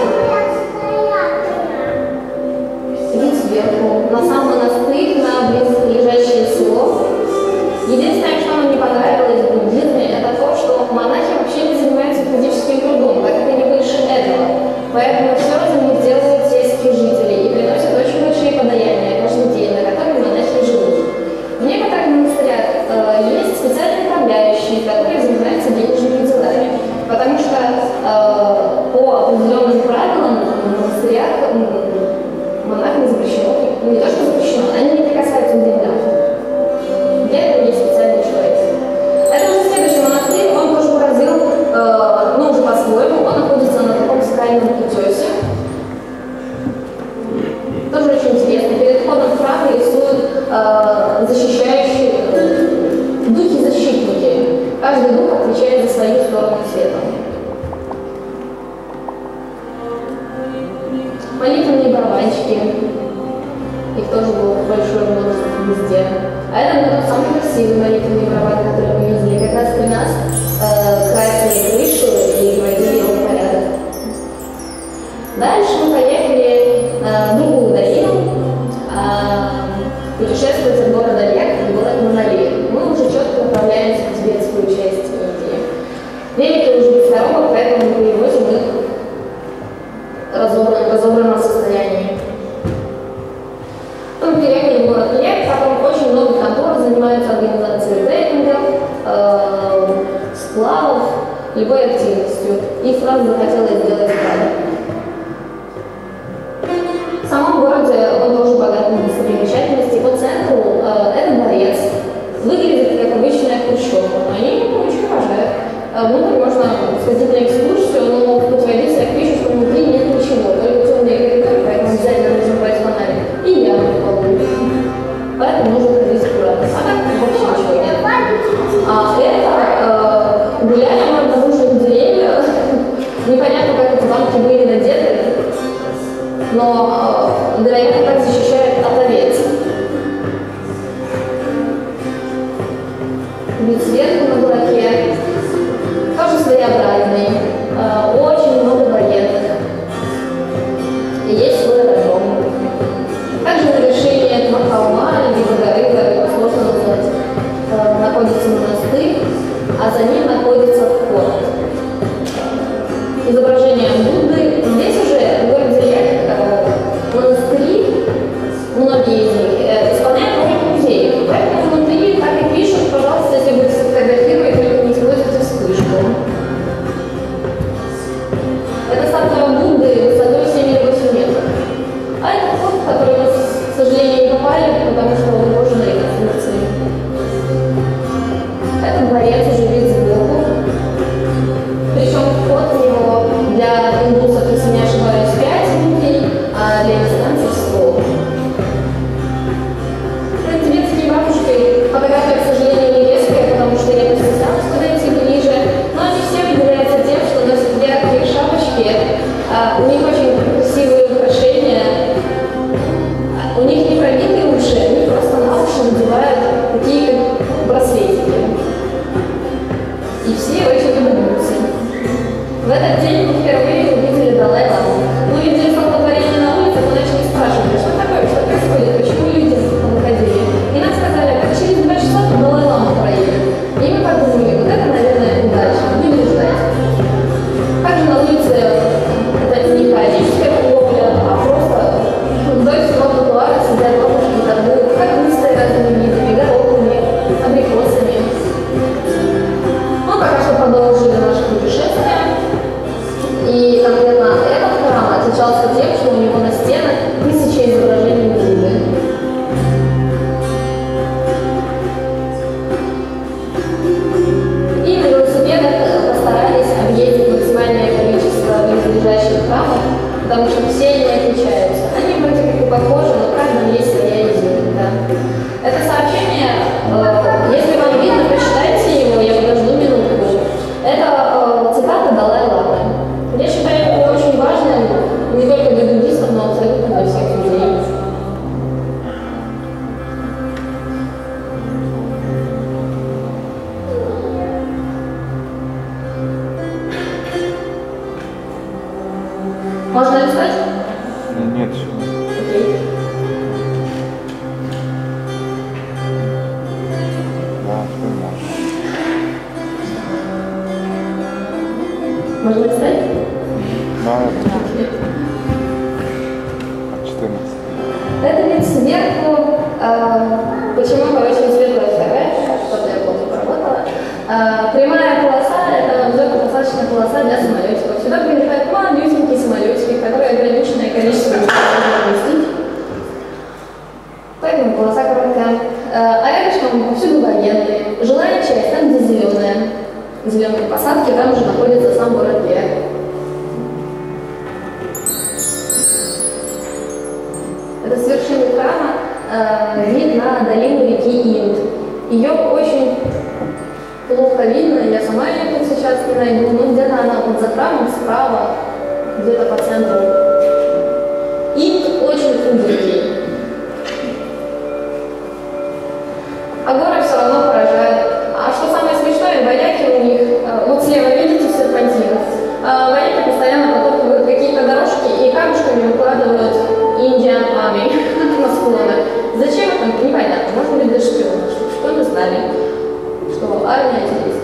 Вид сверху, на сам монастырь, на близлежащее село. Единственное, что нам не понравилось в буддизме, это то, что монахи вообще не занимаются физическим трудом, так как они выше этого. Поэтому все за них делают сельские жители и приносят очень большие подаяния каждый день, на которые монахи живут. В некоторых монастырях э, есть специальные управляющие, которые занимаются денежными делами, потому что э, по определенным правилам в монастырях монах не запрещено, не то что запрещено, они не прикасаются к деньгам. Для этого есть специальный человек. Это уже следующий монастырь, он тоже поразил, э, ну уже по-своему, он находится на таком скальном утесе. Тоже очень интересно. Перед входом в храм рисуют э, защищающие э, духи-защитники. Каждый дух отвечает за свою сторону света. Молитвенные барабанчики. Их тоже было большое множество везде. А это, наверное, самый красивый молитвенный барабан, который мы видели. Как раз при нас э, красили крышу и приводили его в порядок. Дальше мы поехали э, в другую долину, э, путешествовать от города Лек до города Монолит. Мы уже четко направляемся в тибетскую часть Индии. Велики уже без коробок, поэтому мы перевозим их в разобранном, разобранном состоянии. Мы переехали в город Лек, потом очень много контор занимаются организацией трекингов, э, сплавов, любой активностью. И сразу захотелось сделать правильно. В самом городе он тоже богат на достопримечательности. По центру э, это дворец. Выглядит как обычная хрущевка, но они его очень уважают. Внутрь можно сходить на экскурсию, но путеводитель себя пишет, что внутри нет ничего, только темные коридоры, поэтому обязательно нужно брать фонарик. И я в полу. Поэтому нужно ходить аккуратно. А так вообще ничего нет. А это э, гуляли, мы обнаружили деревья. Непонятно, как эти банки были надеты, но, э, вероятно, так защищают от овец. Вид сверху на бураке. Тоже своеобразный. Э, очень много военных. И есть свой аэродром. Также на вершине этого холма, либо горы, горы сложно назвать, э, находится монастырь, а за ним находится вход. Изображение Будды. Здесь уже в городе Лек э, монастыри, многие из них, э, исполняют роль музеев. Поэтому внутри так и пишут, пожалуйста, если будете фотографировать, только не используйте вспышку. Это статуя Будды высотой семь или восемь метров. А это вход, в который мы, к сожалению, не попали, потому что он тоже на реконструкции. Это дворец уже вид сбоку. Можно листать? Да, четырнадцать. Это вид сверху. А, почему очень светлая фотография, чтобы я плохо поработала. А, прямая полоса – это взлетно-посадочная полоса для самолетиков. Сюда прилетают малюсенькие самолетики, которые ограниченное количество можно вместить. Поэтому полоса короткая. А рядышком повсюду военные. Жилая часть, там где зеленая. Зеленые посадки, там же находится сам город Берег. Это с вершины храма э, вид на долину реки Инд. Ее очень плохо видно, я сама ее тут сейчас не найду, но где-то она вот за храмом справа, где-то по центру. Инд очень худенький. А горы все равно поражают. А что самое смешное, вояки у них, э, вот слева видите серпантин, э, вояки постоянно протоптывают какие-то дорожки и камушками укладывают Indian Army на склонах. Зачем это? Непонятно. Может быть, для шпионов, чтобы шпионы знали, что армия здесь.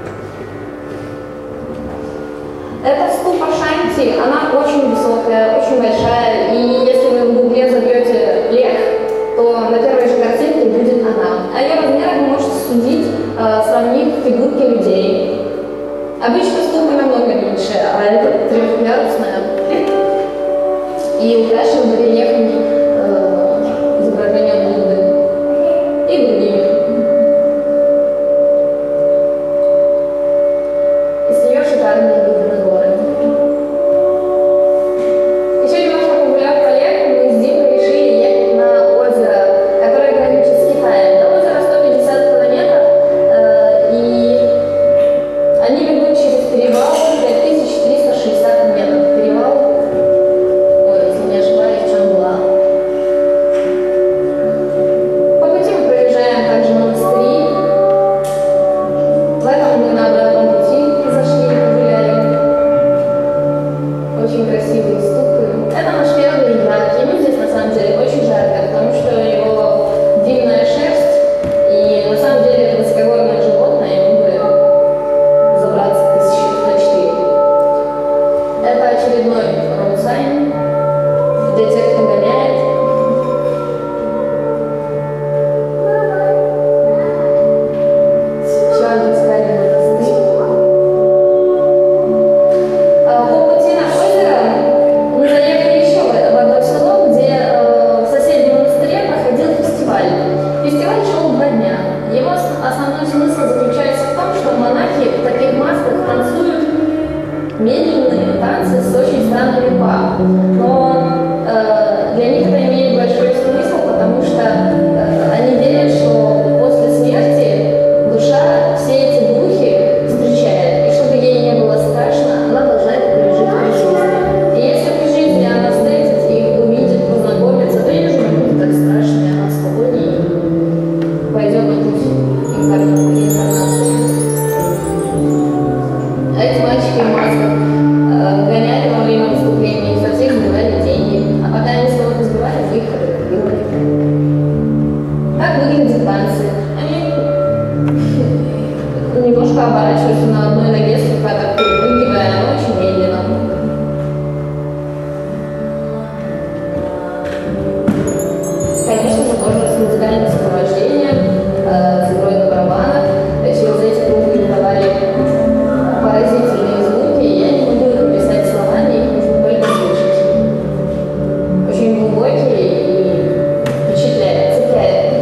Эта ступа Шанти, она очень высокая, очень большая, и если вы в гугле забьете лех, то на первой же картинке будет она. А ее размеры вы можете судить, э, сравнив фигурки людей. Обычно ступа намного меньше, а это трехярусная. И украшена барельефами э, изображения Будды и другими. И с нее шикарные виды на горы. Еще немножко погуляв по лету, мы с Димой решили ехать на озеро, которое граничит с Китаем. До озера сто пятьдесят километров, э, и они ведут через перевал пять тысяч триста шестьдесят метров. Перевал, если не ошибаюсь, Чангла. По пути мы проезжаем также монастыри. В этом мы на обратном пути зашли и погуляли. Очень красивые ступы. Это наш первый ягод. Ему здесь на самом деле очень жарко, потому что у него длинная шерсть, и на самом деле это высокогорное животное, ему бы забраться тысячи на четыре. Это очередной роудсайн для тех, кто гоняет. Еще один скальный монастырь. А, По пути на озеро мы заехали еще в в одно село, где э, в соседнем монастыре проходил фестиваль. Фестиваль шел два дня. Его ос- основной смысл заключается в том, что монахи в таких масках танцуют медленные танцы с очень странными па. Но э, для них это имеет большой смысл, потому что э, они верят, что после смерти душа все эти духи встречает. И чтобы ей не было страшно, она должна это пережить при жизни. И если при жизни она встретит их, увидит, познакомится, то ей уже не будет так страшно, и она спокойнее пойдет на путь инкарнации. реинкарнации. А эти мальчики в масках э, гоняли во время выступления, со всех сбивали деньги, а пока они снова сбивали, мы их фотографировали. Как выглядят танцы? Они немножко оборачиваются на одной ноге, слегка так выгибая, но очень медленно. Конечно же, тоже с музыкальным сопровождением, э, с игрой на барабанах. Через эти трубы издавали поразительные звуки, и я не могу их описать словами, их нужно только слышать. Очень глубокие и впечатляют, цепляют.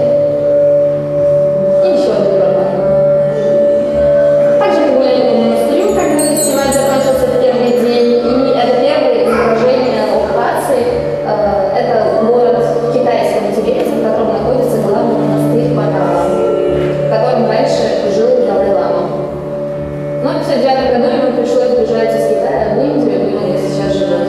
И еще один барабан. Также мы гуляли по монастырю, когда фестиваль закончился в первый день, и это первое изображение оккупации. Э, Это город в китайском Тибете, в котором находится главный монастырь Батава, в котором раньше жил Далай-лама. Но в пятьдесят девятом году ему пришлось бежать из Китая в Индию, и он здесь сейчас живет.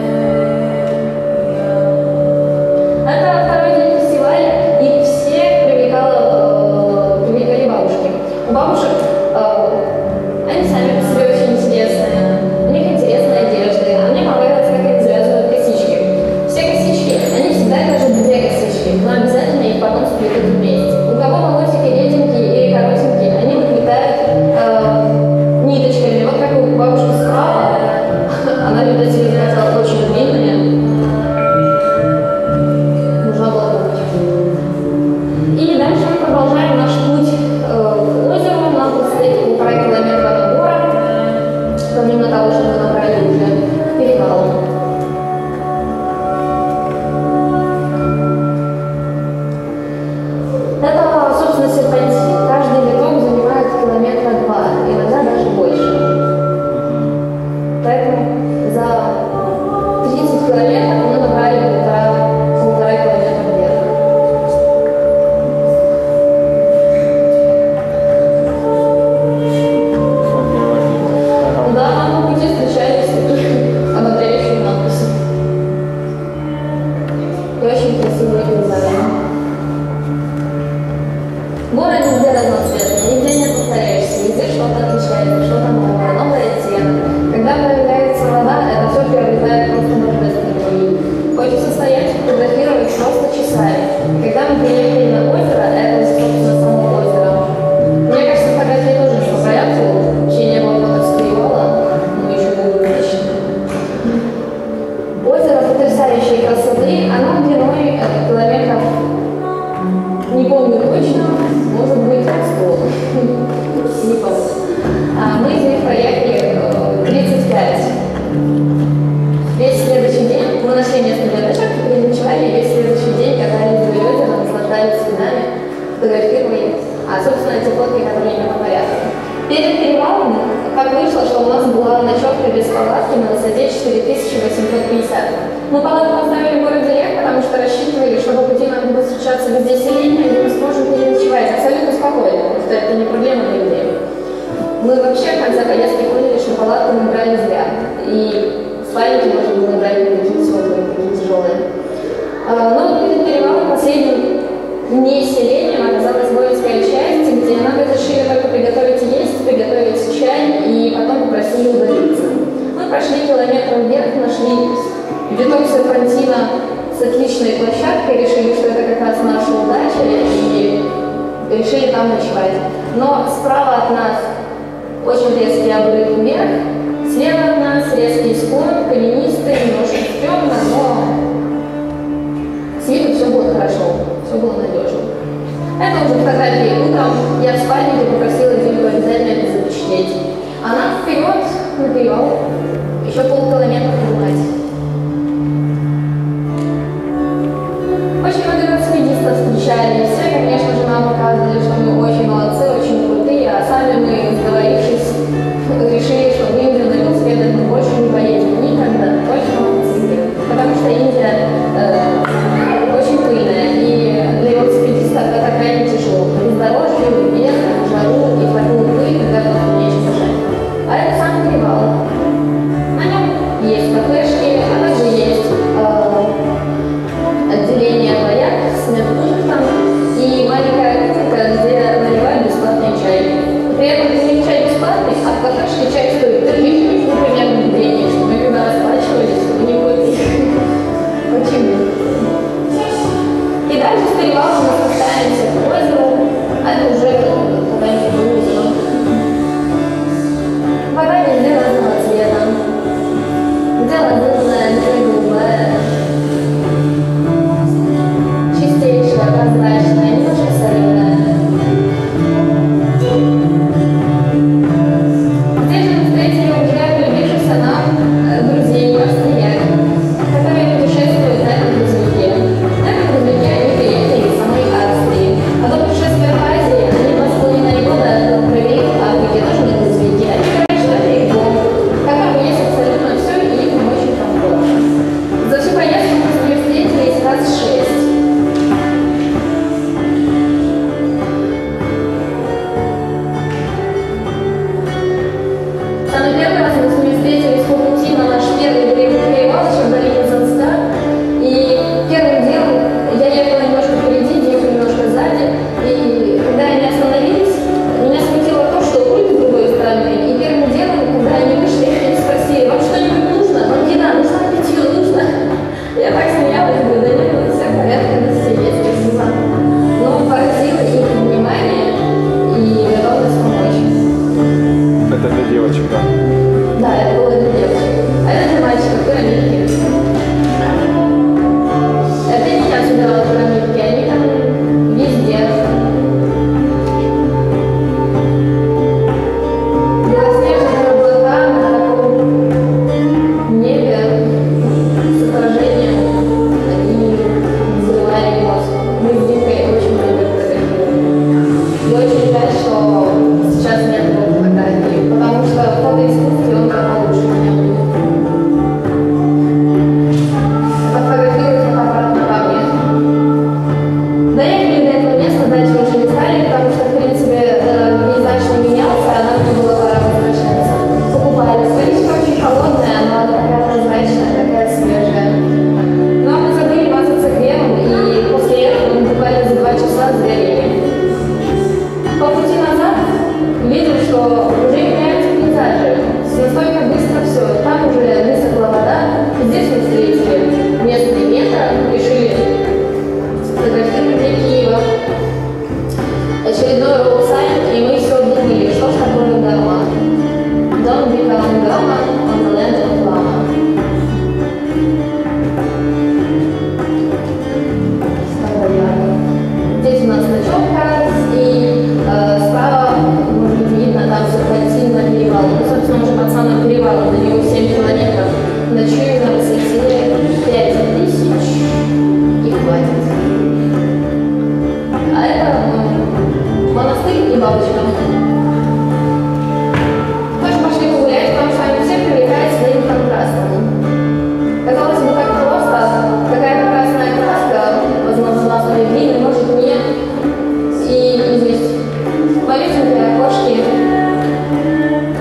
Это второй день фестиваля, и всех привлекало, э, привлекали бабушки. У бабушек э, они сами по себе очень интересные, у них интересные одежды, а мне понравилось, как они завязывают косички. Все косички, они всегда даже две косички, но обязательно их потом сплетут вместе. У кого волосики реденькие или коротенькие, они выплетают э, ниточками. Вот как у бабушки справа, Перед перевалом, как вышло, что у нас была ночевка без палатки на высоте четыре тысячи восемьсот пятьдесят. Мы палатку поставили в городе Лех, потому что рассчитывали, что по пути нам будет встречаться везде селение, где мы сможем переночевать абсолютно спокойно, потому что это не проблема для людей. Мы вообще в конце поездки поняли, что палатку мы брали зря. И спальники, может быть, мы брали такие теплые, такие тяжелые. Но перед перевалом последним не селением оказалась воинская часть, где нам разрешили только приготовить есть, приготовить чай и потом попросили удалиться. Мы прошли километр вверх, нашли виток серпантина с отличной площадкой, решили, что это как раз наша удача и решили там ночевать. Но справа от нас очень резкий обрыв вверх, слева от нас резкий склон, каменистый, немножко стрёмно, но с виду все было хорошо, все было надежно. Это уже фотографии утром. Я в спальнике попросила Димку обязательно это запечатлеть. А нам вперед на перевал. Еще полкилометра поднимать. Очень много велосипедистов встречали. Все, конечно же, нам показывали, что мы очень молодцы, очень крутые, а сами мы, сговорившись, решили, что в Индию на велосипедах мы больше не поедем никогда, точно на мотоцикле. Потому что Индия э, очень пыльная, и для велосипедистов это крайне тяжело. По бездорожью, ветром, жару и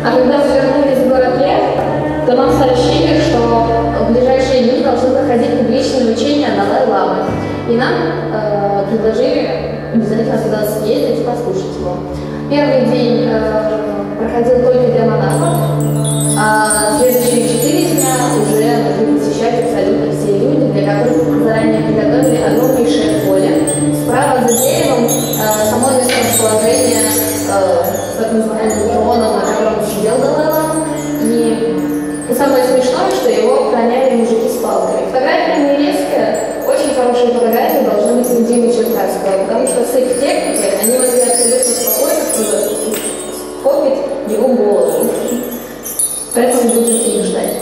А когда мы вернулись в город Лев, то нам сообщили, что в ближайшие дни должны проходить публичные учения Далай-ламы. И нам э, предложили обязательно туда съездить и послушать его. Первый день э, проходил только для монахов, а следующие четыре дня уже могли посещать абсолютно все люди, для которых заранее приготовили огромнейшее поле. Справа за деревом э, само месторасположение э, с так называемым троном, на котором сидел Далай-лама. И, и самое смешное, что его охраняли мужики с палками. Фотография нерезкая, очень хорошие фотографии должны быть у Димы Черкасского, потому что с их техникой они могли абсолютно спокойно скопить его голову. Поэтому будете их ждать.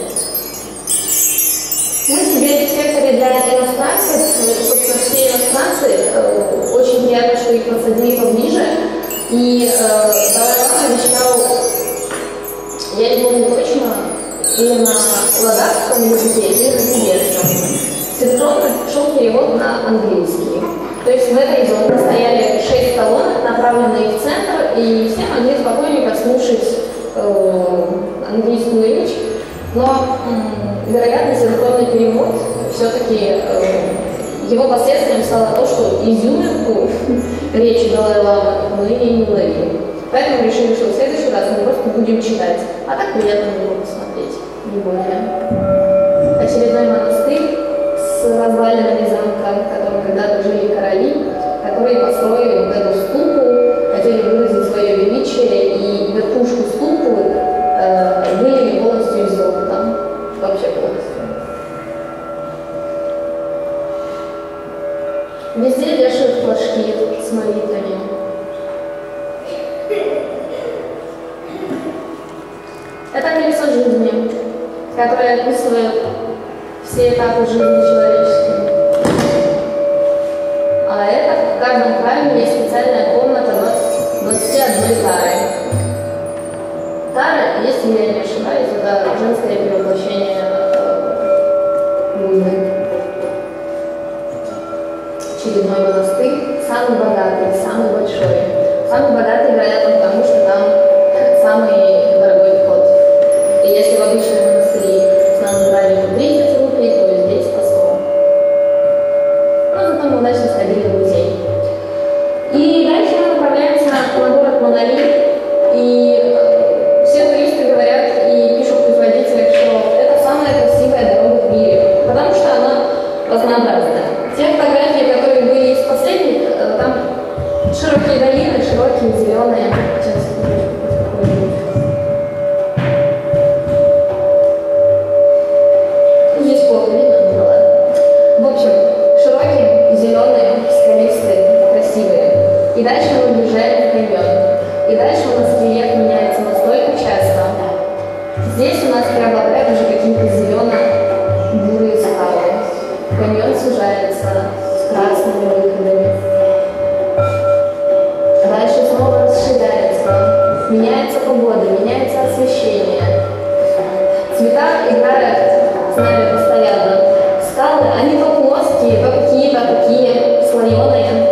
Мы теперь в секторе для иностранцев, собственно, все иностранцы, э, очень приятно, что их посадили поближе. И э, Далай-лама вещал, я не помню точно, или на ладакском языке, или на тибетском. Синхронно шел перевод на английский. То есть в этой зоне стояли шесть колонок, направленные в центр, и все могли спокойненько слушать э, английскую речь. Но, э, вероятно, синхронный перевод все-таки э, его последствием стало то, что изюминку речи Далай-ламы мы не уловили. Поэтому решили, что в следующий раз мы просто будем читать. А так приятно на него посмотреть, не более. Очередной монастырь с развалинами замка, в котором когда-то жили короли, которые построили вот эту ступу, хотели выразить свое величие, и верхушку ступы э, вылили полностью из золота. Вообще полностью. Везде вешают флажки с молитвами. Это колесо жизни, которое описывает все этапы жизни человеческой. А это в каждом храме есть специальная комната двадцати одной тары. Тара, если я не ошибаюсь, это женское перевоплощение Будды. Очередной монастырь, самый богатый, самый большой. Самый богатый, вероятно, потому что там самый дорогой вход. И если в обычном монастыре с нас брали по тридцать рублей, то здесь по сто. Но зато мы удачно сходили в музей. И дальше мы направляемся на город Монолит. И э, все туристы говорят и пишут в производителях, что это самая красивая дорога в мире, потому что она разнообразная. Те фотографии, которые были из последних, э, там широкие долины, широкие, зеленые. Сейчас, здесь плохо видно, ну ладно. В общем, широкие, зеленые, скалистые, красивые. И дальше мы въезжаем в каньон. И дальше у нас рельеф меняется настолько часто. Здесь у нас преобладают уже какие-то зелено-бурые скалы. Каньон сужается с красными выходами. Дальше снова расширяется. Меняется погода, меняется освещение. Цвета играют с нами постоянно. Скалы, они то плоские, то какие-то такие слоеные.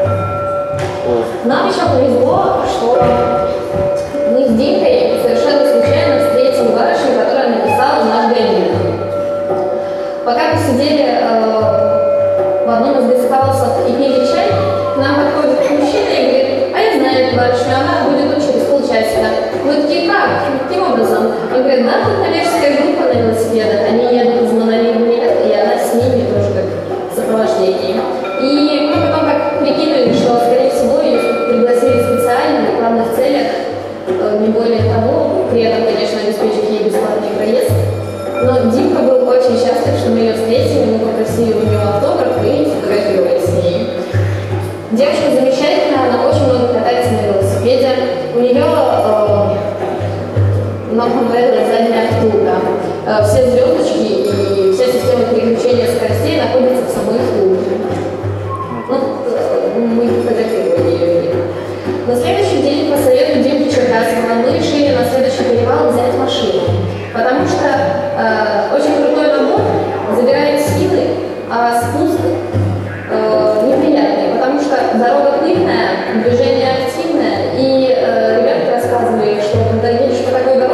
Нам еще повезло, что мы с Динкой совершенно случайно встретили барышню, которая написала наш гайд. Пока мы сидели э, в одном из гестхаусов и пили чай, к нам подходит мужчина и говорит: а я знаю эту барышню, она будет тут через полчасика. Мы такие: как? Каким образом? Он говорит: да, тут коллежская группа на велосипедах, они едут из Монолита, и она с ними тоже как в сопровождении. И мы потом как прикинули, что, скорее всего, ее пригласили специально в рекламных целях, не более того, при этом, конечно, обеспечить ей бесплатный проезд. Но Димка был очень счастлив, что мы ее встретили, мы попросили у нее автограф и фотографировались с ней. Девушка замечательная, она очень много катается на велосипеде. У нее э, нам понравилась задняя втулка. Э, все звездочки и вся система переключения скоростей находятся в самой втулке. Ну, э, мы фотографировали ее. На следующий день по совету Димки Черкасского мы решили на следующий перевал взять машину. Потому что э, очень крутой набор забирает силы, а спуск э, неприятный, потому что дорога пыльная, движение активное, и э, ребята рассказывали, что когда едешь по такой дороге,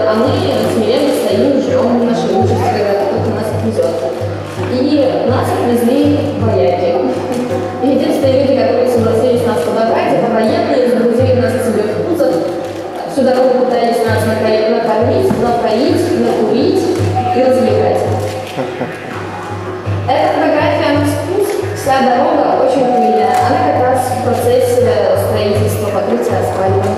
а мы смиренно стоим, ждем нашей участи, когда кто-то нас отвезет. И нас отвезли вояки. И единственные люди, которые согласились нас подобрать, это военные, загрузили нас к себе в кузов. Всю дорогу пытались нас накормить, напоить, накурить и развлекать. Эта фотография на вкус, вся дорога очень пыльная. Она как раз в процессе строительства покрытия асфальтом.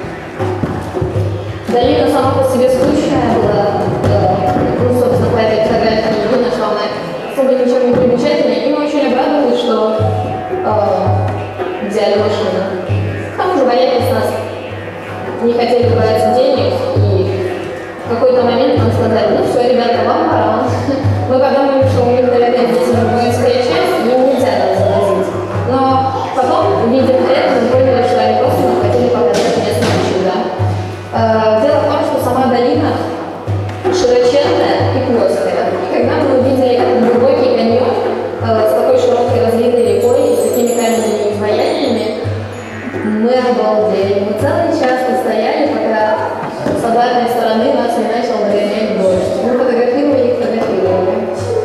Долина сама по себе скучная была, ну, собственно, по этой фотографии не видно, что она особо ничем не примечательная. И мы очень обрадовались, что э, взяли машину. К тому же вояки с нас не хотели брать денег, и в какой-то момент нам сказали: ну все, ребята, вам пора. Мы подумали, что у них, наверное, здесь уже воинская часть, и им нельзя нас завозить. Но потом, видя это, мы поняли, что они просто нам хотели показать местное чудо. Дело в том, что сама долина широченная и плоская. И когда мы увидели этот глубокий каньон с такой широкой разлитой рекой и с такими каменными изваяниями, мы обалдели. Мы целый час постояли, пока с обратной стороны нас не начал нагонять дождь. Мы фотографировали и фотографировали.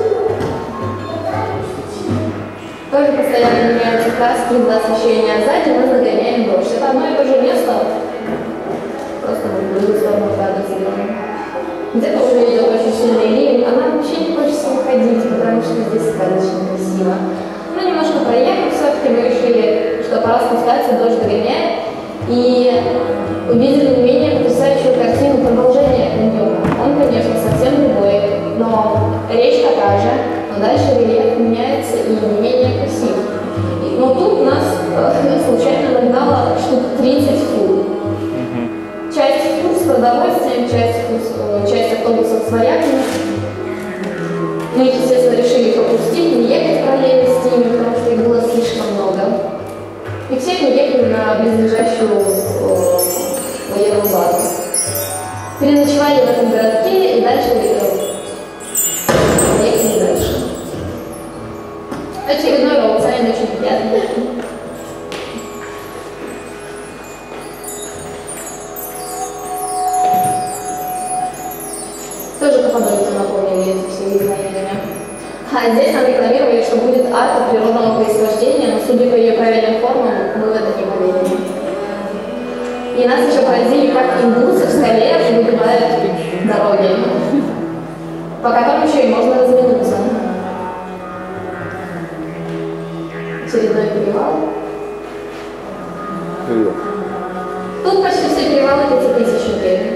Тоже постоянно меняются краски из-за освещения, а сзади мы нагоняем дождь. Это одно и то же место, просто в другую сторону кадра сделано. Где-то уже идет очень сильный ливень, а нам вообще не хочется уходить, потому что здесь сказочно красиво. Ну, немножко проехав, все-таки мы решили, что пора спускаться, дождь догоняет, и увидели не менее потрясающую картину продолжения каньона. Он, конечно, совсем другой, но речка та же, но дальше рельеф меняется и не менее красив. Но тут нас э, случайно нагнало штук тридцать фур. Часть фур с продовольствием, часть, фур, часть автобусов с вояками. Мы, естественно, решили их пропустить, не ехать параллельно с ними, потому что их было слишком много. И все мы ехали на близлежащую э, военную базу. Переночевали в этом городке и дальше э, ехали дальше. Очередной роудсайн очень приятный. Тоже Каппадокию напомнили эти все изменения. А здесь нам рекламировали, что будет арта природного происхождения, но судя по ее правильным формам, мы в это не поверили. И нас еще поразили, как индусы в скале выбивают дороги, по которым еще и можно разминуться. Очередной перевал. Привет. Тут почти все перевалы пятитысячники.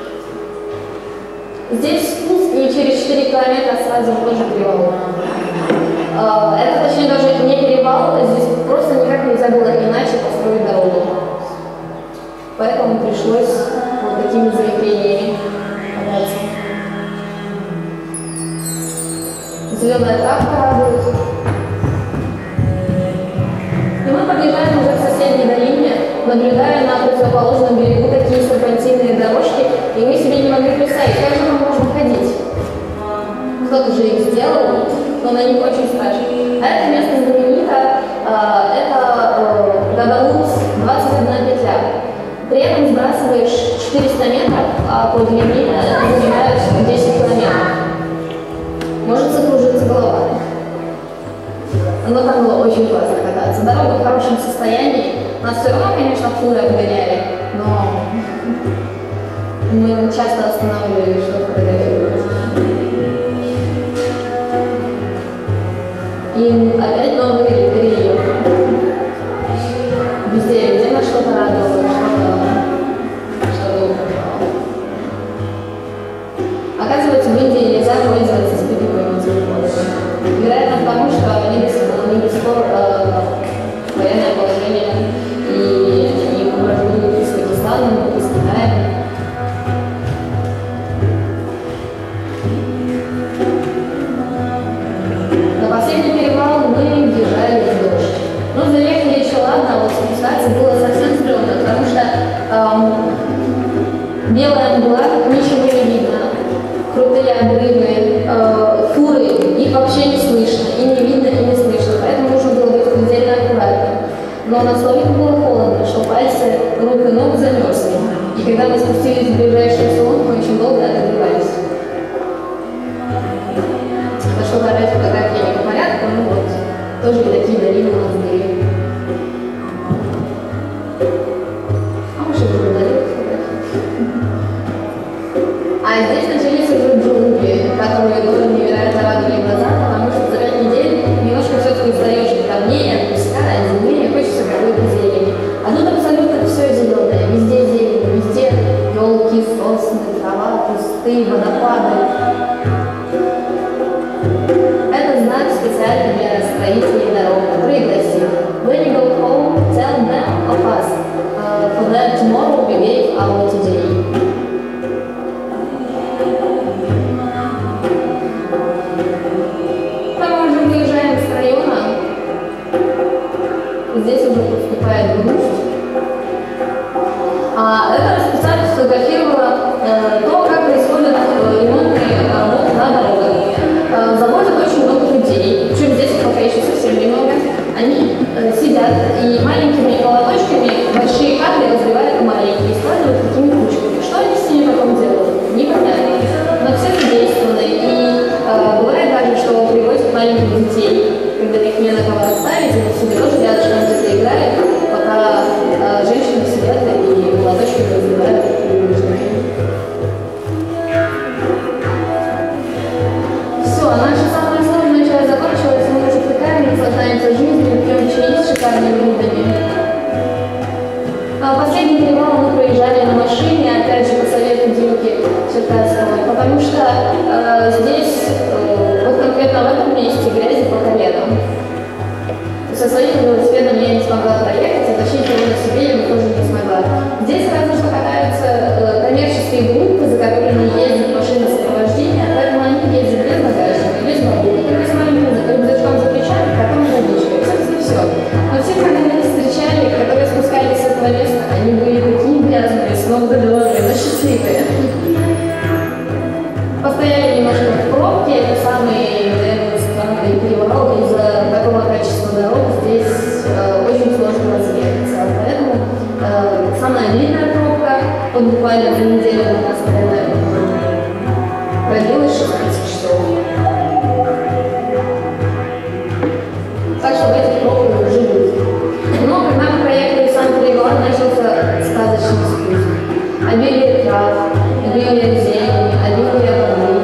Здесь спуск, и через четыре километра сразу тоже перевал. Это, точнее, даже не перевал, здесь просто никак нельзя было иначе построить дорогу. Поэтому пришлось вот такими завихрениями податься. Зеленая травка радует. И мы подъезжаем уже к соседней долине, наблюдая на противоположном берегу такие серпантинные дорожки, и мы себе не могли представить, как же мы можем ходить. Кто-то же их сделал, но на них очень страшно. А это место знаменито, это Гадалупс, двадцать одна петля. При этом сбрасываешь четыреста метров, а по длине занимают десять километров. Может закружиться голова. Но там было очень классно кататься. Дорога в хорошем состоянии. Нас все равно, конечно, фуры обгоняли, но мы часто останавливались, чтобы фотографировать. И опять новый рельеф. Везде, где нас что-то радовало, что-то что угрожало. Оказывается, в Индии нельзя пользоваться спутниковыми телефонами. Вероятно, потому что они до сих пор, они до сих пор э, военное положение, и они враждуют с Пакистаном, и с Китаем. На последний перевал мы въезжали в дождь. Ну, заехали еще ладно, а вот спускаться было совсем стрёмно, потому что эм, белая мгла, ничего не видно. Крутые обрывы, э, фуры, их вообще не слышно, и не видно, и не слышно, поэтому нужно было быть предельно аккуратным. Но настолько было холодно, что пальцы рук и ног замерзли. И когда мы спустились в ближайший салон, мы очень долго тоже и такие долины у нас были. А мы что-то удалили. А здесь начались уже джунгли, которые тоже невероятно радовали глаза, потому что за пять недель немножко все-таки устаешь от камней, от песка, от земли, хочется какой-то зелени. А тут абсолютно все зеленое, везде зелень, везде елки, сосны, трава, кусты, водопады. Это знак специально для строителей дорог, который гласит: When you go home, tell them of us, uh, for that tomorrow we gave our today. Здесь уже поступает грусть. А это специально сфотографировала э, то, как происходят э, ремонтные работы на дорогах. Э, заводят очень много людей, причем здесь пока еще совсем немного. Они э, сидят и маленькими молоточками большие капли разбивают маленькие и складывают такими кучками. Что они с ними потом делают? Непонятно. Но все задействованы. И э, бывает даже, что привозят маленьких детей, когда их не на кого оставить, они себе тоже рядышком где-то играют, пока э, женщины сидят и молоточками разбивают лужники. Все, наша самая сложная часть закончилась, мы уже отвлекаем, наслаждаемся жизнью, пьем чаи с шикарными блюдами. А последний перевал мы проезжали на машине, опять же по совету Димки Черкасского, потому что э, здесь, э, вот конкретно в этом месте, грязи по коленам. Со своим велосипедом я не смогла проехать, а тащить его на себе я тоже не смогла. Здесь разве что катаются э, коммерческие группы, за которыми ездят машины сопровождения, поэтому они ездят без багажника, без бабушки, с маленьким рюкзачком за плечами, потом водичкой. Собственно, все. Но все, кого мы встречали, которые спускались с этого места, они были такие грязные, с ног до головы, но счастливые. Постояли немножко в пробке, это самый, наверное, странный перевал из-за такого качества дорог. Здесь э, очень сложно разъехаться, поэтому э, самая длинная пробка, вот буквально за неделю у нас, наверное, продлилась шестнадцать часов. Так что в этих пробках уже будет. Но когда мы проехали сам перевал, начался сказочный спуск. Обилие трав, обилие зелени, обилие воды.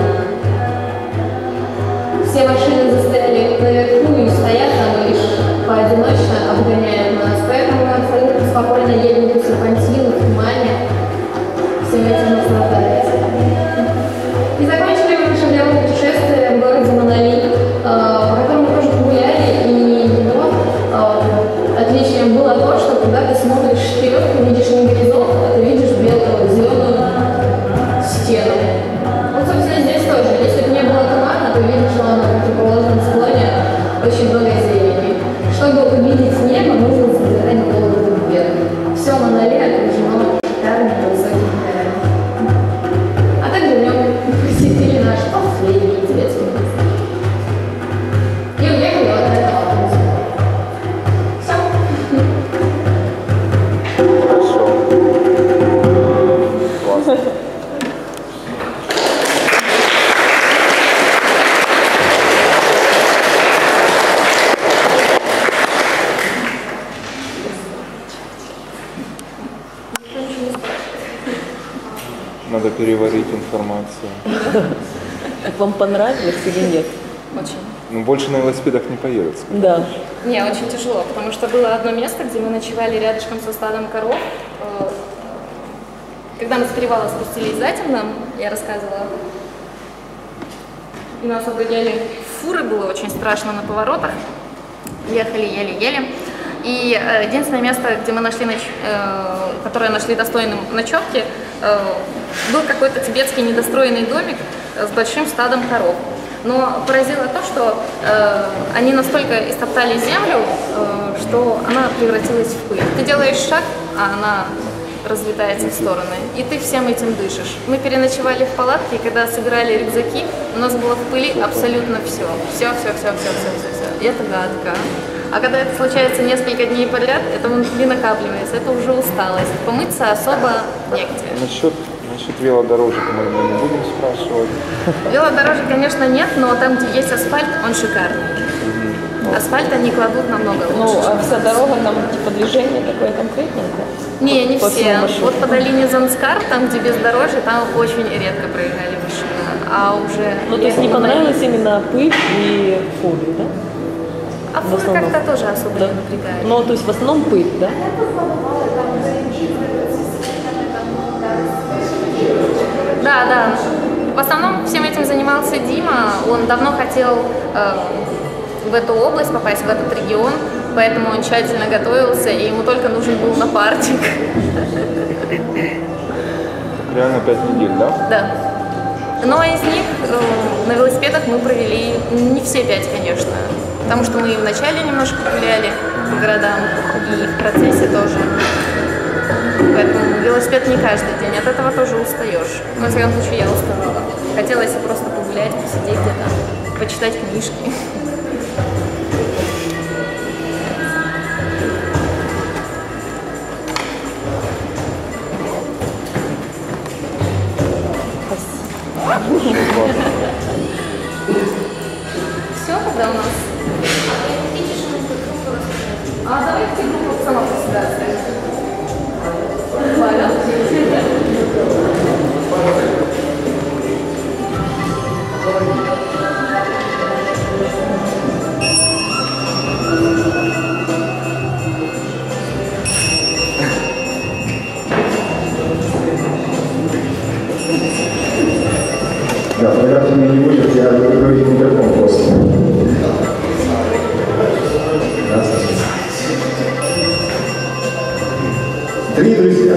Все машины застряли наверху и стоят там лишь поодиночно, обгоняют нас. Поэтому мы абсолютно спокойно едем по серпантину, в тумане. Всем этим наслаждались. И закончили мы наше белое путешествие в городе Манали, по которому тоже погуляли. И его отличием было то, что когда ты смотришь вперед, ты видишь не горизонт, а ты видишь белую, зеленую стену. Вот, собственно, здесь тоже. Если бы не было тумана, то видишь, что на противоположном склоне очень много зелени. Чтобы увидеть небо, нужно забирать голову вверх. Все Манали окружено шикарными высокими горами. А также в нем посетили наш последний тибетский монастырь. И уехали вот на этом автобусе. Все. Хорошо. Классно. Надо переварить информацию. Как вам понравилось или нет? Очень. Ну, больше на велосипедах не поедут. Да. Не, очень тяжело, потому что было одно место, где мы ночевали рядышком со стадом коров. Когда мы с перевала спустились затемно, я рассказывала, и нас обгоняли фуры, было очень страшно на поворотах. Ехали еле-еле. И э, единственное место, где мы нашли, ноч... э, которое нашли достойным ночевки, э, был какой-то тибетский недостроенный домик с большим стадом коров. Но поразило то, что э, они настолько истоптали землю, э, что она превратилась в пыль. Ты делаешь шаг, а она разлетается в стороны, и ты всем этим дышишь. Мы переночевали в палатке, и когда собирали рюкзаки, у нас было в пыли абсолютно все. Все, все, все, все, все, все, все. И это гадко. А когда это случается несколько дней подряд, это внутри накапливается, это уже усталость. Помыться особо негде. Насчет, насчет велодорожек мы не будем спрашивать. Велодорожек, конечно, нет, но там, где есть асфальт, он шикарный. Асфальта не кладут намного Ну, лучше. а вся дорога там типа движение такое конкретное, да? Не, не По все. всему маршруту. Вот по долине Занскар, там, где бездорожье, там очень редко проезжали машины. А уже... Ну, то есть не понравилась именно пыль и фуры, да? А в фуры основном? как-то тоже особо Да. не напрягают. Ну, то есть в основном пыль, да? Да, да. В основном всем этим занимался Дима. Он давно хотел э, в эту область попасть, в этот регион, поэтому он тщательно готовился, и ему только нужен был напарник. Реально пять недель, да? Да. Но из них э, на велосипедах мы провели не все пять, конечно, потому что мы и в начале немножко гуляли по городам, и в процессе тоже. Поэтому велосипед не каждый день, от этого тоже устаешь. Но, во всяком случае, я уставала. Хотелось просто погулять, посидеть где-то, почитать книжки. Все, когда у нас? А давайте группу сама по себе оставим. Ладно. Да, фотографии меня не будет, я говорю в микрофон просто. Здравствуйте. Дорогие друзья,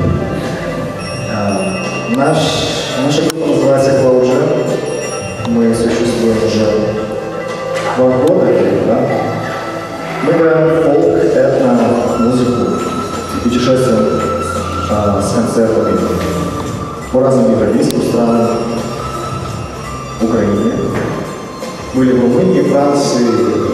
а, наш, наша группа называется Closure. Мы существуем уже два года, да? Мы играем фолк, этно, музыку, путешествуем а, с концертами по разным европейским странам, Украине. Были в Румынии, Франции,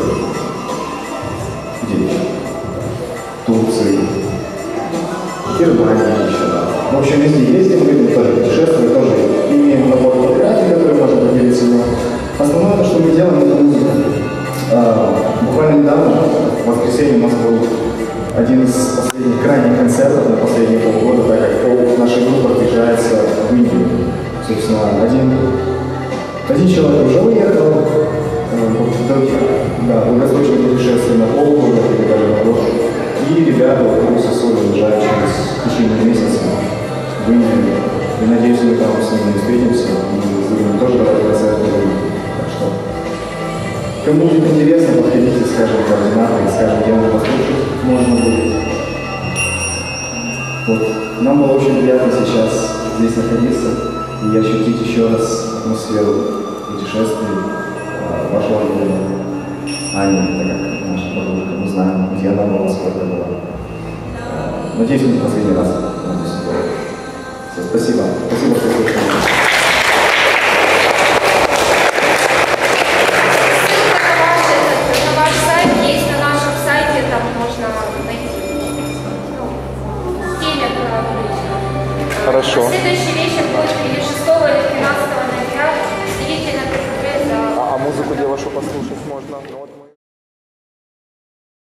где еще? Турции, Германии еще, да. В общем, везде ездим, мы тоже путешествуем, тоже имеем набор фотографий, которые можно поделиться. Но основное, что мы делаем, это музыка. А, буквально недавно, в воскресенье, у нас был один из последних крайних концертов на последние полгода, так как пол нашей группы отъезжается в Индию. Собственно, один Один человек уже уехал, да, долгосрочное путешествие на полгода, передали на год. И ребята вот курса соли уезжают через течение месяца в Индию. И надеюсь, мы там с ними встретимся и будем тоже давать концерты. Так что, кому будет интересно, подходите, скажем, координаты, скажем, где можно послушать, можно будет. Вот. Нам было очень приятно сейчас здесь находиться и ощутить еще раз атмосферу путешествий э, вашего дома. Ани, так как наша подружка, мы знаем, где она была, сколько была. Э, надеюсь, не последний раз. Все, спасибо. Спасибо, что слушали. На ваш сайт есть, на нашем сайте, там можно найти. Ну, в теме Хорошо. Следующий вечер будет или шестого или тринадцатого ноября. Следите на ТВ за... А, а музыку где вашу послушать можно? Ну, вот мы...